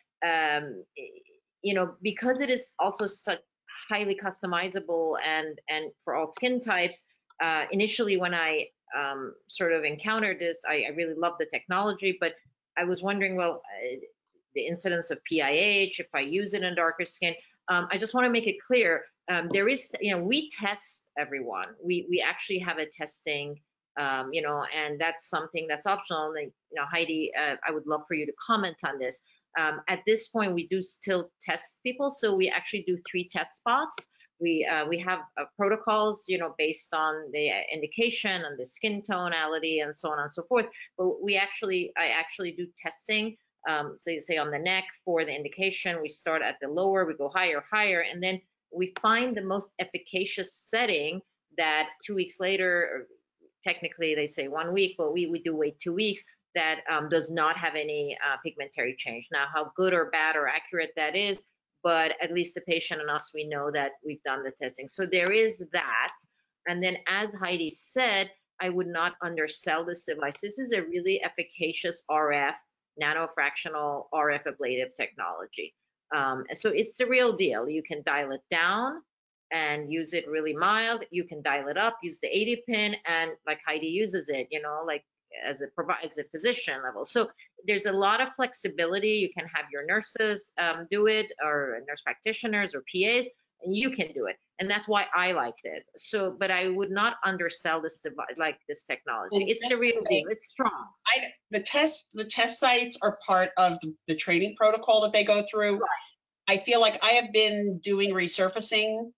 you know, because it is also such highly customizable and for all skin types. Initially, when I sort of encountered this, I really loved the technology, but I was wondering, well, the incidence of PIH, if I use it in darker skin. I just want to make it clear, there is, you know, we test everyone. We actually have a testing, you know, and that's something that's optional. And, you know, Heidi, I would love for you to comment on this. At this point, we do still test people, so we actually do 3 test spots. We have protocols, you know, based on the indication and the skin tonality and so on and so forth. But I actually do testing. Say on the neck for the indication. We start at the lower, we go higher, and then we find the most efficacious setting that 2 weeks later, or technically they say 1 week, but we do wait 2 weeks, that does not have any pigmentary change. Now, how good or bad or accurate that is, but at least the patient and us, we know that we've done the testing. So there is that. And then, as Heidi said, I would not undersell this device. This is a really efficacious RF, nano-fractional RF ablative technology. So it's the real deal. You can dial it down and use it really mild. You can dial it up, use the 80 pin, and like Heidi uses it, you know, like as a physician level. So there's a lot of flexibility. You can have your nurses do it, or nurse practitioners or PAs, and you can do it. And that's why I liked it. So, but I would not undersell this device, like this technology. And it's the real deal. It's strong. The test sites are part of the training protocol that they go through. Right. I feel like I have been doing resurfacing,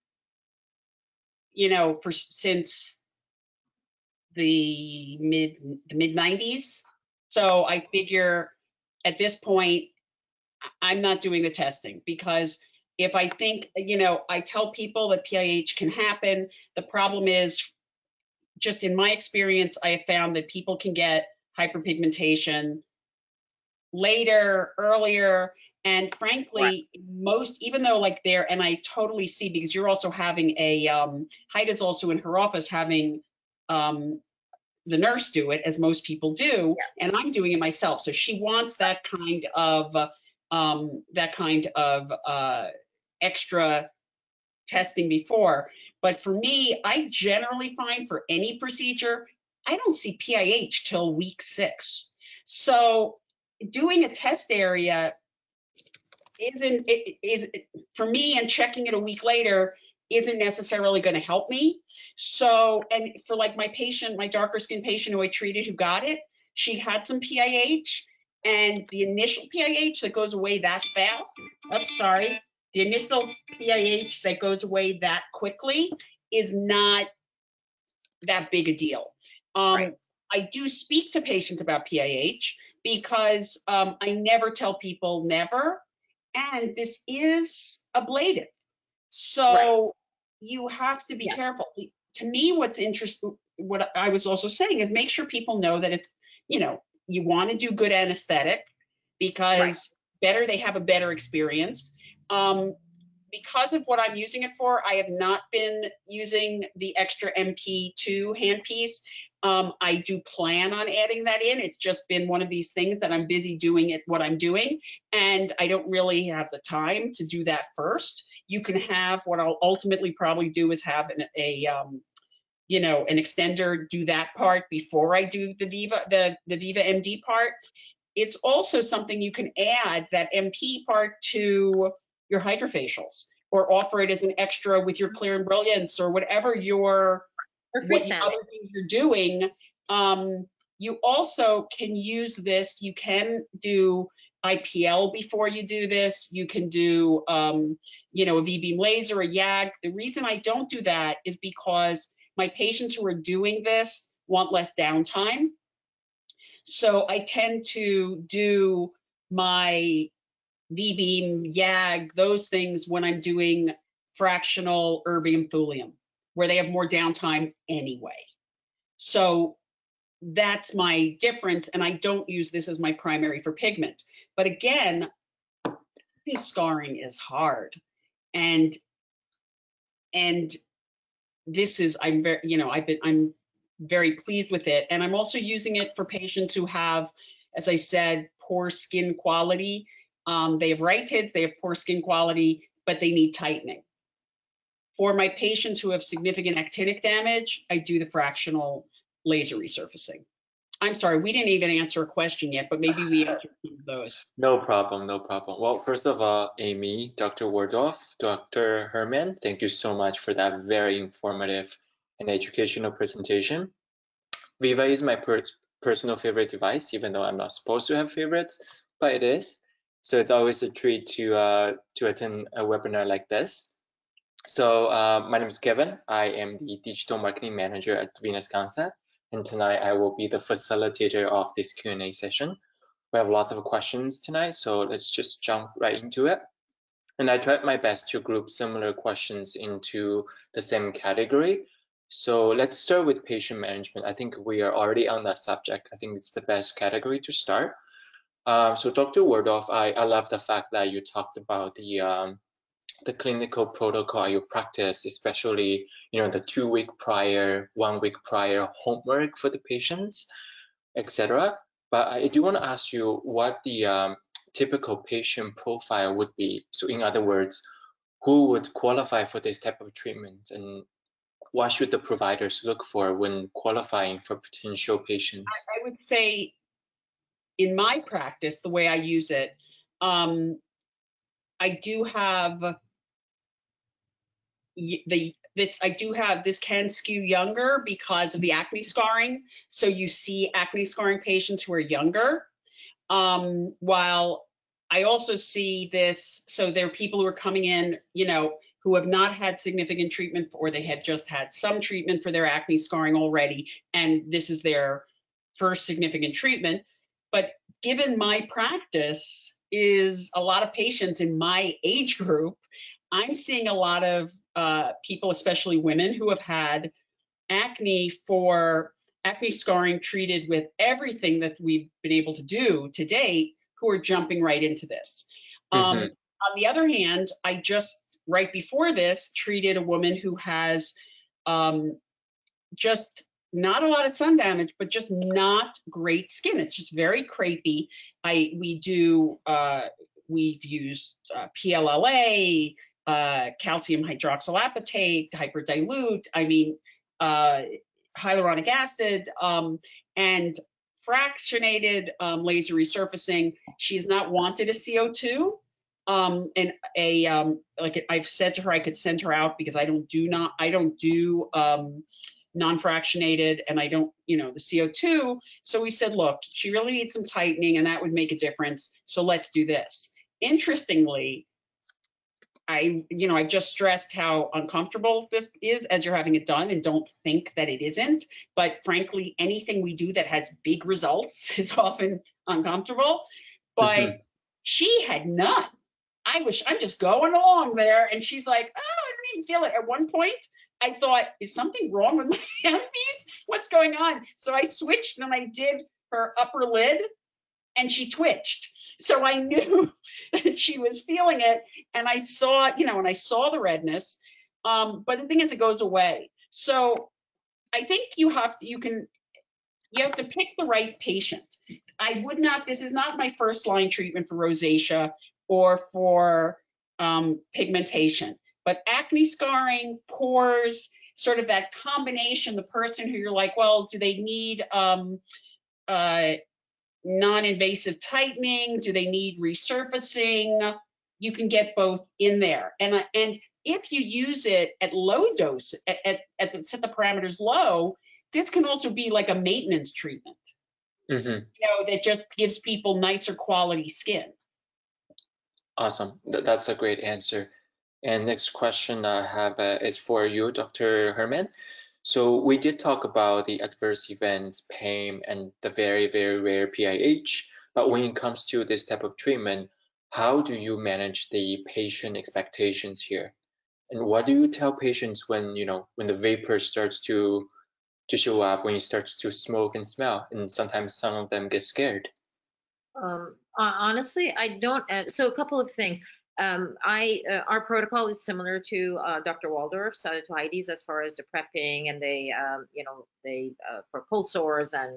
you know, since the mid 90s. So I figure at this point, I'm not doing the testing, because if I think, you know, I tell people that PIH can happen. The problem is, just in my experience, I have found that people can get hyperpigmentation later, earlier, and frankly, right. Even though like there, and I totally see, because you're also having a, Haideh's also in her office having the nurse do it, as most people do, yeah. And I'm doing it myself. So she wants that kind of that kind of extra testing before. But for me, I generally find for any procedure, I don't see PIH till week 6. So doing a test area is for me, and checking it a week later isn't necessarily going to help me. So, and for like my patient, my darker skin patient who I treated who got it, she had some PIH, and the initial PIH that goes away that fast, the initial PIH that goes away that quickly is not that big a deal. Right. I do speak to patients about PIH because I never tell people never, and this is ablative. So you have to be careful. To me, what's interesting, what I was also saying is make sure people know that it's, you want to do good anesthetic because better, they have a better experience. Because of what I'm using it for, I have not been using the extra MP2 handpiece. I do plan on adding that in. It's just been one of these things that I'm busy doing what I'm doing, and I don't really have the time to do that first. You can have, what I'll ultimately probably do is have an extender do that part before I do the Viva MD part. It's also something you can add, that MP part, to your hydrofacials, or offer it as an extra with your Clear and Brilliance, or whatever other things you're doing. You also can use this. You can do IPL before you do this. You can do, a V-beam laser, a YAG. The reason I don't do that is because my patients who are doing this want less downtime. So I tend to do my V-beam, YAG, those things when I'm doing fractional erbium thulium, where they have more downtime anyway. So that's my difference, and I don't use this as my primary for pigment. But again, this scarring is hard, and this is, I'm very pleased with it, and I'm also using it for patients who have, as I said, poor skin quality. They have rhytids, they have poor skin quality, but they need tightening. For my patients who have significant actinic damage, I do the fractional laser resurfacing. I'm sorry, we didn't even answer a question yet, but maybe we answered those. No problem, no problem. Well, first of all, Amy, Dr. Waldorf, Dr. Hirmand, thank you so much for that very informative and educational presentation. Viva is my personal favorite device, even though I'm not supposed to have favorites, but it is. So it's always a treat to attend a webinar like this. So my name is Kevin. I am the Digital Marketing Manager at Venus Concept, and tonight I will be the facilitator of this Q&A session. We have lots of questions tonight, so let's just jump right into it. And I tried my best to group similar questions into the same category. So let's start with patient management. I think we are already on that subject. I think it's the best category to start. So Dr. Waldorf, I love the fact that you talked about the clinical protocol you practice, especially the 2 week prior, 1 week prior homework for the patients, etc. But I do want to ask you what the typical patient profile would be. So in other words, who would qualify for this type of treatment, and what should the providers look for when qualifying for potential patients? I would say in my practice, the way I use it, I do have this can skew younger because of the acne scarring. So you see acne scarring patients who are younger. While I also see this, so there are people who are coming in, who have not had significant treatment, or they had just had some treatment for their acne scarring already, and this is their first significant treatment. But given my practice is a lot of patients in my age group, I'm seeing a lot of people, especially women, who have had acne scarring treated with everything that we've been able to do to date, who are jumping right into this. On the other hand, I just, right before this, treated a woman who has just not a lot of sun damage, but just not great skin. It's just very crepey. We we've used PLLA, calcium hydroxylapatate, hyperdilute, I mean, hyaluronic acid, and fractionated laser resurfacing. She's not wanted a CO2. And like I've said to her, I could send her out because I don't do non-fractionated, and I don't, the CO2. So we said, look, she really needs some tightening, and that would make a difference. So let's do this. Interestingly, I've just stressed how uncomfortable this is as you're having it done, and don't think that it isn't. But frankly, anything we do that has big results is often uncomfortable. But she had none. I'm just going along there, and she's like, oh, I don't even feel it. At one point, I thought, is something wrong with my handpiece? What's going on? So I switched and I did her upper lid, and she twitched. So I knew that she was feeling it, and I saw, and I saw the redness. But the thing is, it goes away. So I think you have to pick the right patient. This is not my first line treatment for rosacea or for pigmentation, but acne scarring, pores, sort of that combination, the person who you're like, well, do they need non-invasive tightening? Do they need resurfacing? You can get both in there. And if you use it at low dose, set the parameters low, this can also be like a maintenance treatment, that just gives people nicer quality skin. Awesome. That's a great answer. And next question I have is for you, Dr. Hirmand. So we did talk about the adverse events, pain, and the very, very rare PIH. But when it comes to this type of treatment, how do you manage the patient expectations here? And what do you tell patients when the vapor starts to show up, when it starts to smoke and smell, and sometimes some of them get scared? Honestly, I don't. So a couple of things. Our protocol is similar to Dr. Waldorf, so to Heidi's, as far as the prepping and they for cold sores and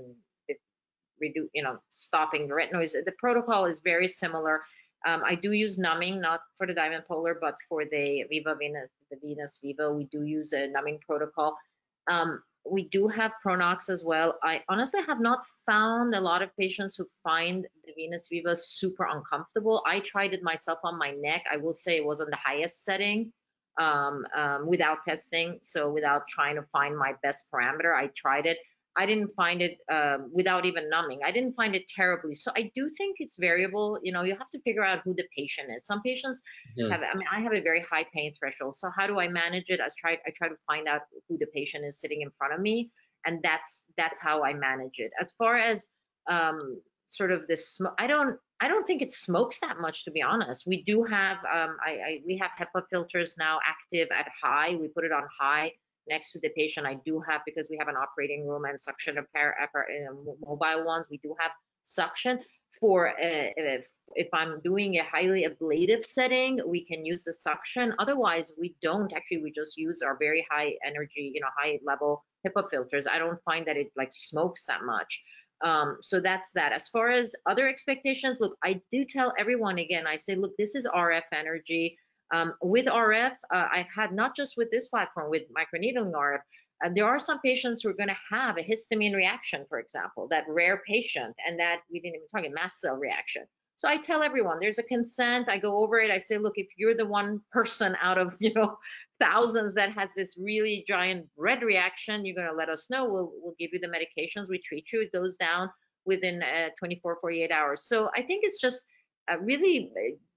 stopping the retinoids. The protocol is very similar. I do use numbing, not for the Diamond Polar, but for the Venus Viva, we do use a numbing protocol. We do have Pronox as well. I honestly have not found a lot of patients who find the Venus Viva super uncomfortable. I tried it myself on my neck. I will say it was on the highest setting without testing. So without trying to find my best parameter, I tried it. I didn't find it without even numbing. I didn't find it terribly. So I do think it's variable. You have to figure out who the patient is. Some patients have, I have a very high pain threshold. So how do I manage it? I try to find out who the patient is sitting in front of me. And that's how I manage it. As far as sort of this smoke, I don't think it smokes that much, to be honest. We do have, we have HEPA filters now active at high. We put it on high next to the patient. I do have, because we have an operating room and suction mobile ones, we do have suction for if I'm doing a highly ablative setting, we can use the suction. Otherwise, we don't. Actually, we just use our very high energy, high level HEPA filters. I don't find that it like smokes that much. So that's that. As far as other expectations, look, I do tell everyone, again, I say, look, this is RF energy. With RF, I've had, not just with this platform, with microneedling RF, there are some patients who are going to have a histamine reaction, for example, that rare patient, and that we didn't even talk about mast cell reaction. So I tell everyone there's a consent. I go over it. I say, look, if you're the one person out of thousands that has this really giant red reaction, you're going to let us know. We'll give you the medications. We treat you. It goes down within 24, 48 hours. So I think it's just really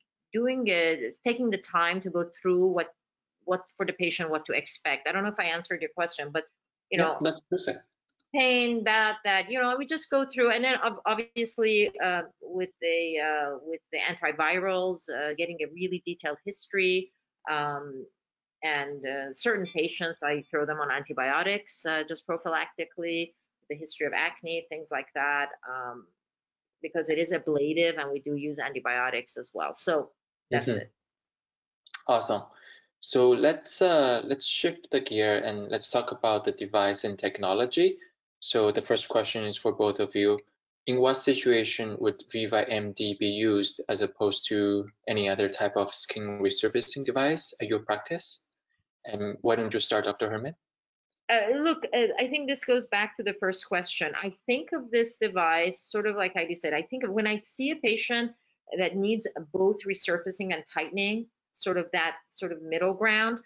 taking the time to go through what for the patient, what to expect. I don't know if I answered your question, but that's perfect. Pain, that we just go through, and then obviously with the antivirals, getting a really detailed history, and certain patients I throw them on antibiotics just prophylactically, the history of acne, things like that, because it is ablative and we do use antibiotics as well. So that's it. Awesome. So let's shift the gear and let's talk about the device and technology. So the first question is for both of you. in what situation would Viva MD be used as opposed to any other type of skin resurfacing device at your practice? And why don't you start, Dr. Hirmand? Look, I think this goes back to the first question. I think of this device sort of like Heidi said. I think of when I see a patient that needs both resurfacing and tightening, sort of that sort of middle ground.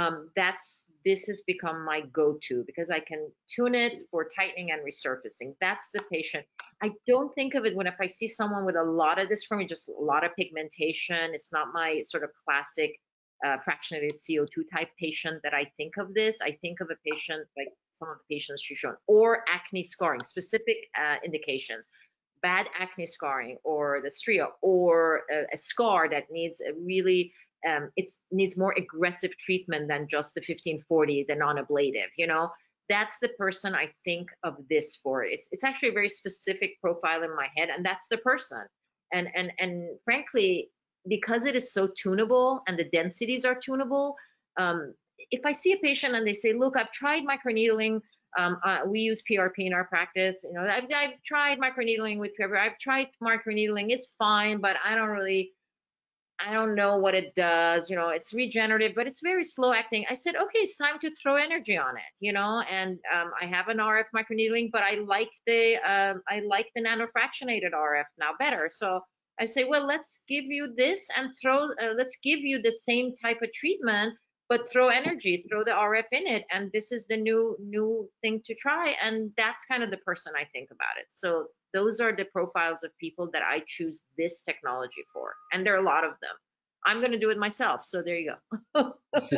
This has become my go-to because I can tune it for tightening and resurfacing. That's the patient. I don't think of it when if I see someone with a lot of dysphoria, just a lot of pigmentation. It's not my sort of classic fractionated CO2 type patient that I think of this. I think of a patient like some of the patients she's shown, or acne scarring, specific indications, bad acne scarring, or the stria, or a scar that needs a really it needs more aggressive treatment than just the 1540, the non-ablative, you know. That's the person I think of this for. It's actually a very specific profile in my head, and that's the person. And frankly, because it is so tunable and the densities are tunable, if I see a patient and they say, look, I've tried microneedling, we use PRP in our practice, you know, I've tried microneedling with PRP, I've tried microneedling, it's fine, but I don't know what it does, you know, it's regenerative, but it's very slow acting. I said, okay, it's time to throw energy on it, you know, and I have an RF microneedling, but I like the nanofractionated RF now better. So I say, well, let's give you this and let's give you the same type of treatment, but throw energy, throw the RF in it. And this is the new thing to try. And that's kind of the person I think about it. So those are the profiles of people that I choose this technology for. And there are a lot of them. I'm going to do it myself. So there you go.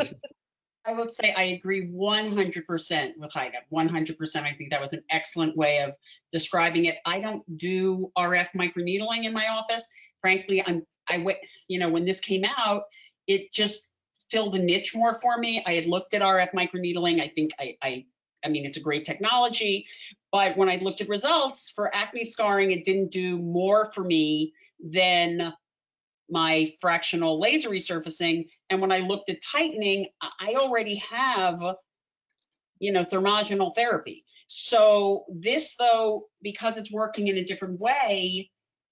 I would say I agree 100% with Haideh. 100%. I think that was an excellent way of describing it. I don't do RF microneedling in my office. Frankly, when this came out, it just filled a niche more for me. I had looked at RF microneedling. I think I mean, it's a great technology, but when I looked at results for acne scarring, it didn't do more for me than my fractional laser resurfacing. And when I looked at tightening, I already have, you know, thermogenol therapy. So this, though, because it's working in a different way,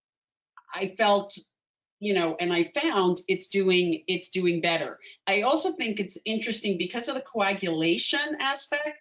I felt, you know, and I found it's doing better. I also think it's interesting because of the coagulation aspect.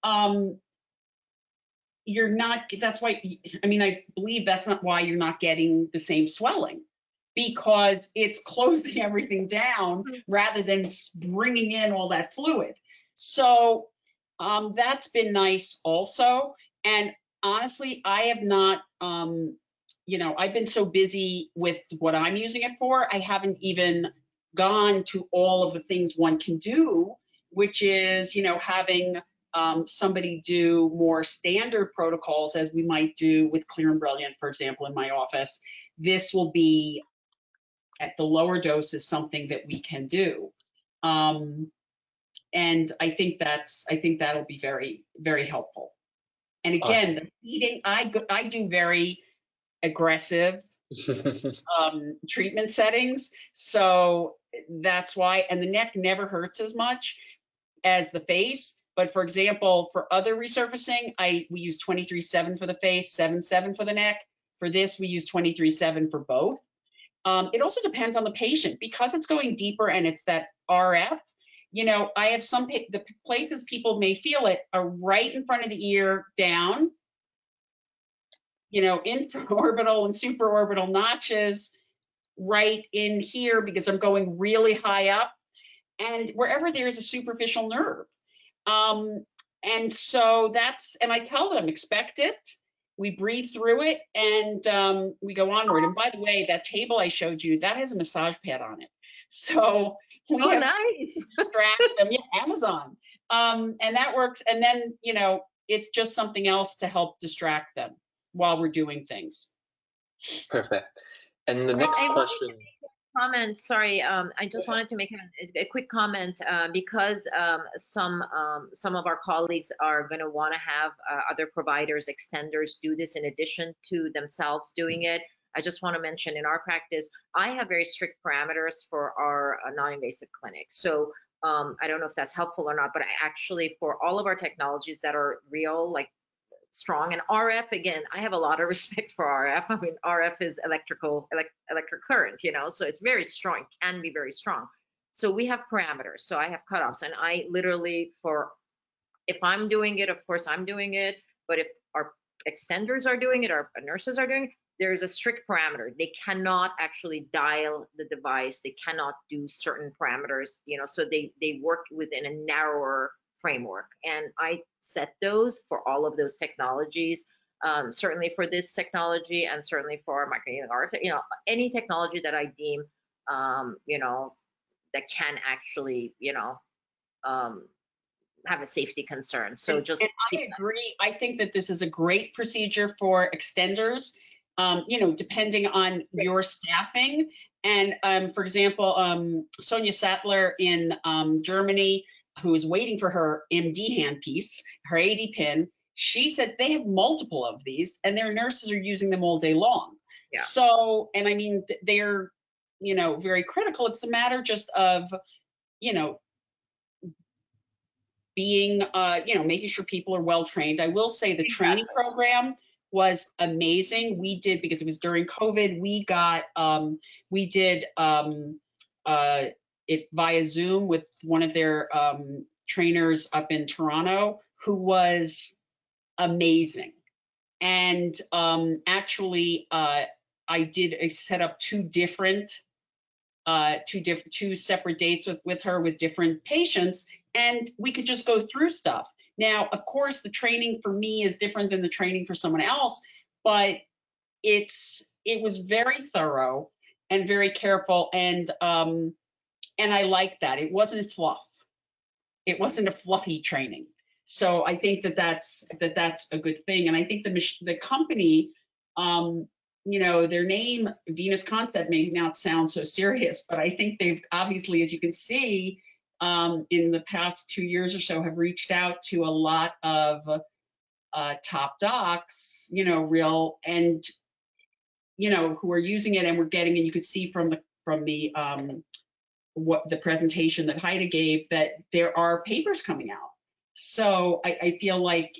You're not, that's why, I mean, I believe that's not why you're not getting the same swelling, because it's closing everything down rather than bringing in all that fluid. So that's been nice also. And honestly, I have not, you know, I've been so busy with what I'm using it for, I haven't even gone to all of the things one can do, which is, you know, having somebody do more standard protocols as we might do with Clear and Brilliant, for example, in my office. This will be at the lower doses something that we can do. And I think that'll be very, very helpful. And again, awesome. The heating, I do very aggressive treatment settings. So that's why, and the neck never hurts as much as the face. But for example, for other resurfacing, we use 23/7 for the face, 7/7 for the neck. For this, we use 23/7 for both. It also depends on the patient because it's going deeper and it's that RF. You know, I have the places people may feel it are right in front of the ear down, you know, infraorbital and supraorbital notches right in here because I'm going really high up, and wherever there's a superficial nerve. And so and I tell them, expect it. We breathe through it and we go onward. And by the way, that table I showed you, that has a massage pad on it. So we have nice. Distract them. Yeah, Amazon. And that works. And then, you know, it's just something else to help distract them while we're doing things. Perfect. And the next question. Comment, sorry, I just wanted to make a quick comment because some of our colleagues are going to want to have other providers, extenders do this in addition to themselves doing it. I just want to mention in our practice, I have very strict parameters for our non-invasive clinics. So I don't know if that's helpful or not, but I actually, for all of our technologies that are real, like strong. And RF, again, I have a lot of respect for RF. I mean, RF is electric current, you know, so it's very strong, can be very strong. So we have parameters. So I have cutoffs, and I literally, if I'm doing it, of course I'm doing it, but if our extenders are doing it, our nurses are doing it, there's a strict parameter. They cannot actually dial the device. They cannot do certain parameters, you know, so they work within a narrower framework. And I set those for all of those technologies, certainly for this technology and certainly for microneedling art, you know, any technology that I deem, you know, that can actually, you know, have a safety concern. So just and I agree. I think that this is a great procedure for extenders, you know, depending on your staffing. And for example, Sonia Sattler in Germany, who is waiting for her MD handpiece, her 80 pin, she said they have multiple of these and their nurses are using them all day long. Yeah. So, and I mean, they're, you know, very critical. It's a matter just of, you know, being, you know, making sure people are well trained. I will say the training program was amazing. We did, because it was during COVID, we did it via Zoom with one of their trainers up in Toronto, who was amazing. And actually, I set up two separate dates with her with different patients, and we could just go through stuff. Now, of course, the training for me is different than the training for someone else, but it was very thorough and very careful, and I like that. It wasn't fluff. It wasn't a fluffy training. So I think that's a good thing. And I think the company, you know, their name, Venus Concept, may not sound so serious, but I think they've obviously, as you can see, in the past 2 years or so, have reached out to a lot of top docs, you know, you know, who are using it, and we're getting, and you could see from the what the presentation that Haideh gave, that there are papers coming out. So I feel like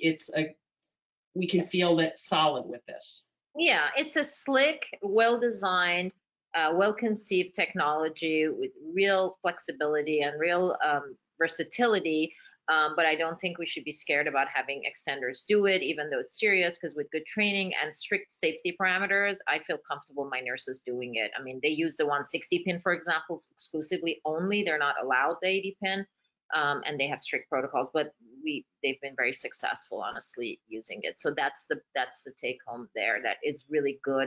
we can feel that solid with this. Yeah, it's a slick, well-designed, well-conceived technology with real flexibility and real versatility. But I don't think we should be scared about having extenders do it, even though it's serious, because with good training and strict safety parameters, I feel comfortable my nurses doing it. I mean, they use the 160 pin, for example, exclusively only. They're not allowed the 80 pin, and they have strict protocols, but they've been very successful, honestly, using it. So that's the take home there. That is really good.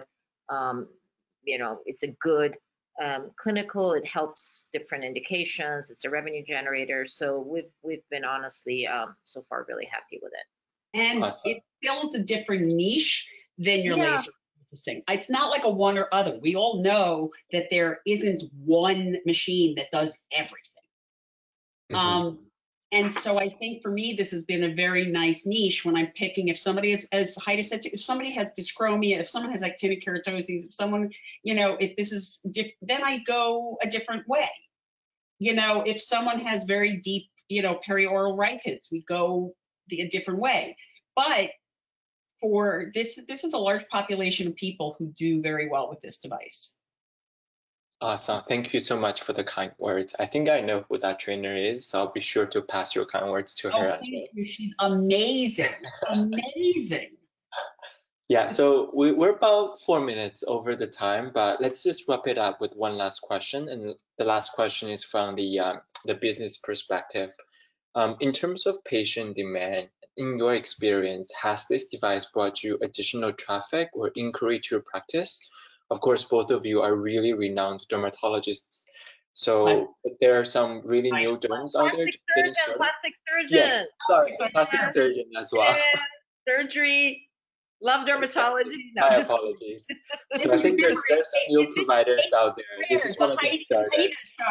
You know, it's a good clinical. It helps different indications. It's a revenue generator. So we've been honestly so far really happy with it. And awesome. It fills a different niche than your laser processing. It's not like a one or other. We all know that there isn't one machine that does everything. Mm-hmm. And so I think for me, this has been a very nice niche when I'm picking, if somebody is, as Haideh said, if somebody has dyschromia, if someone has actinic keratosis, if someone, you know, if this is then I go a different way. You know, if someone has very deep, you know, perioral rhytids, we go a different way. But for this is a large population of people who do very well with this device. Awesome. Thank you so much for the kind words. I think I know who that trainer is, so I'll be sure to pass your kind words to her as well. She's amazing. Amazing. Yeah, so we're about 4 minutes over the time, but let's just wrap it up with one last question. And the last question is from the business perspective. In terms of patient demand, in your experience, has this device brought you additional traffic or inquiry to your practice? Of course, both of you are really renowned dermatologists. So there are some really new derms out there. Plastic surgeon. Yes, sorry, plastic surgeon as well. Yeah. Surgery. Love dermatology. No, my apologies. So I think there's some new providers out there. They just want to get started.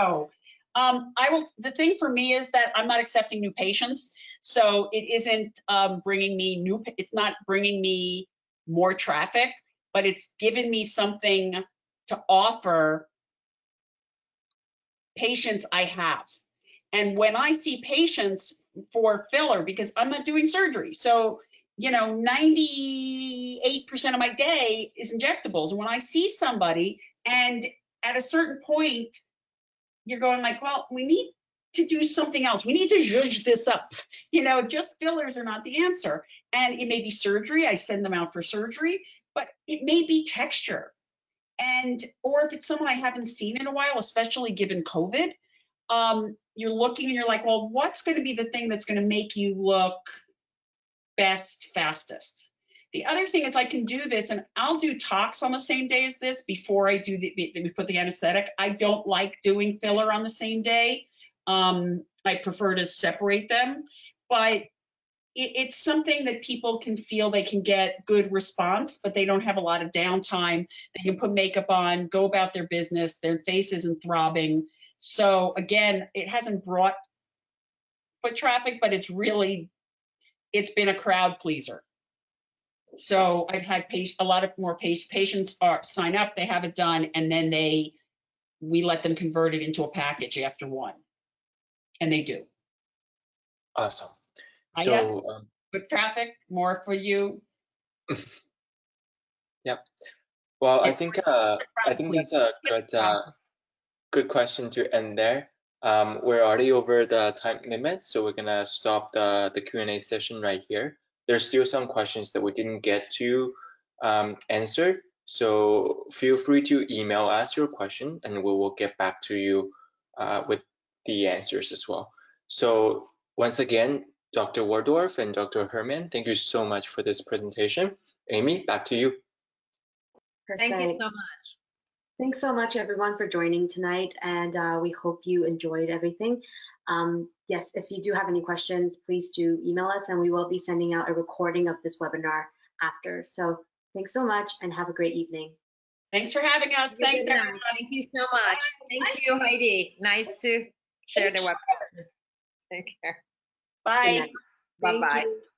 The thing for me is that I'm not accepting new patients, so it isn't bringing me it's not bringing me more traffic, but it's given me something to offer patients I have. And when I see patients for filler, because I'm not doing surgery, so you know, 98% of my day is injectables. And when I see somebody and at a certain point, you're going like, well, we need to do something else. We need to zhuzh this up. You know, just fillers are not the answer. And it may be surgery. I send them out for surgery, but it may be texture. And, or if it's someone I haven't seen in a while, especially given COVID, you're looking and you're like, well, what's going to be the thing that's going to make you look best, fastest? The other thing is I can do this, and I'll do tox on the same day as this before I do we put the anesthetic. I don't like doing filler on the same day. I prefer to separate them, but it's something that people can feel they can get good response, but they don't have a lot of downtime. They can put makeup on, go about their business, their face isn't throbbing. So again, it hasn't brought foot traffic, but it's been a crowd pleaser. So I've had a lot of more patients sign up, they have it done, and then we let them convert it into a package after one, and they do. Awesome. So foot traffic, more for you. Yep. Well, I think that's a good question to end there. We're already over the time limit, so we're gonna stop the Q&A session right here. There's still some questions that we didn't get to answer, so feel free to email us your question, and we will get back to you with the answers as well. So once again, Dr. Waldorf and Dr. Hirmand, thank you so much for this presentation. Amy, back to you. Perfect. Thank you so much. Thanks so much, everyone, for joining tonight, and we hope you enjoyed everything. Yes, if you do have any questions, please do email us, and we will be sending out a recording of this webinar after. So thanks so much, and have a great evening. Thanks for having us. Thanks, everyone. Thank you so much. Thank you, Heidi. Nice to share the webinar. Take care. Bye. Bye-bye.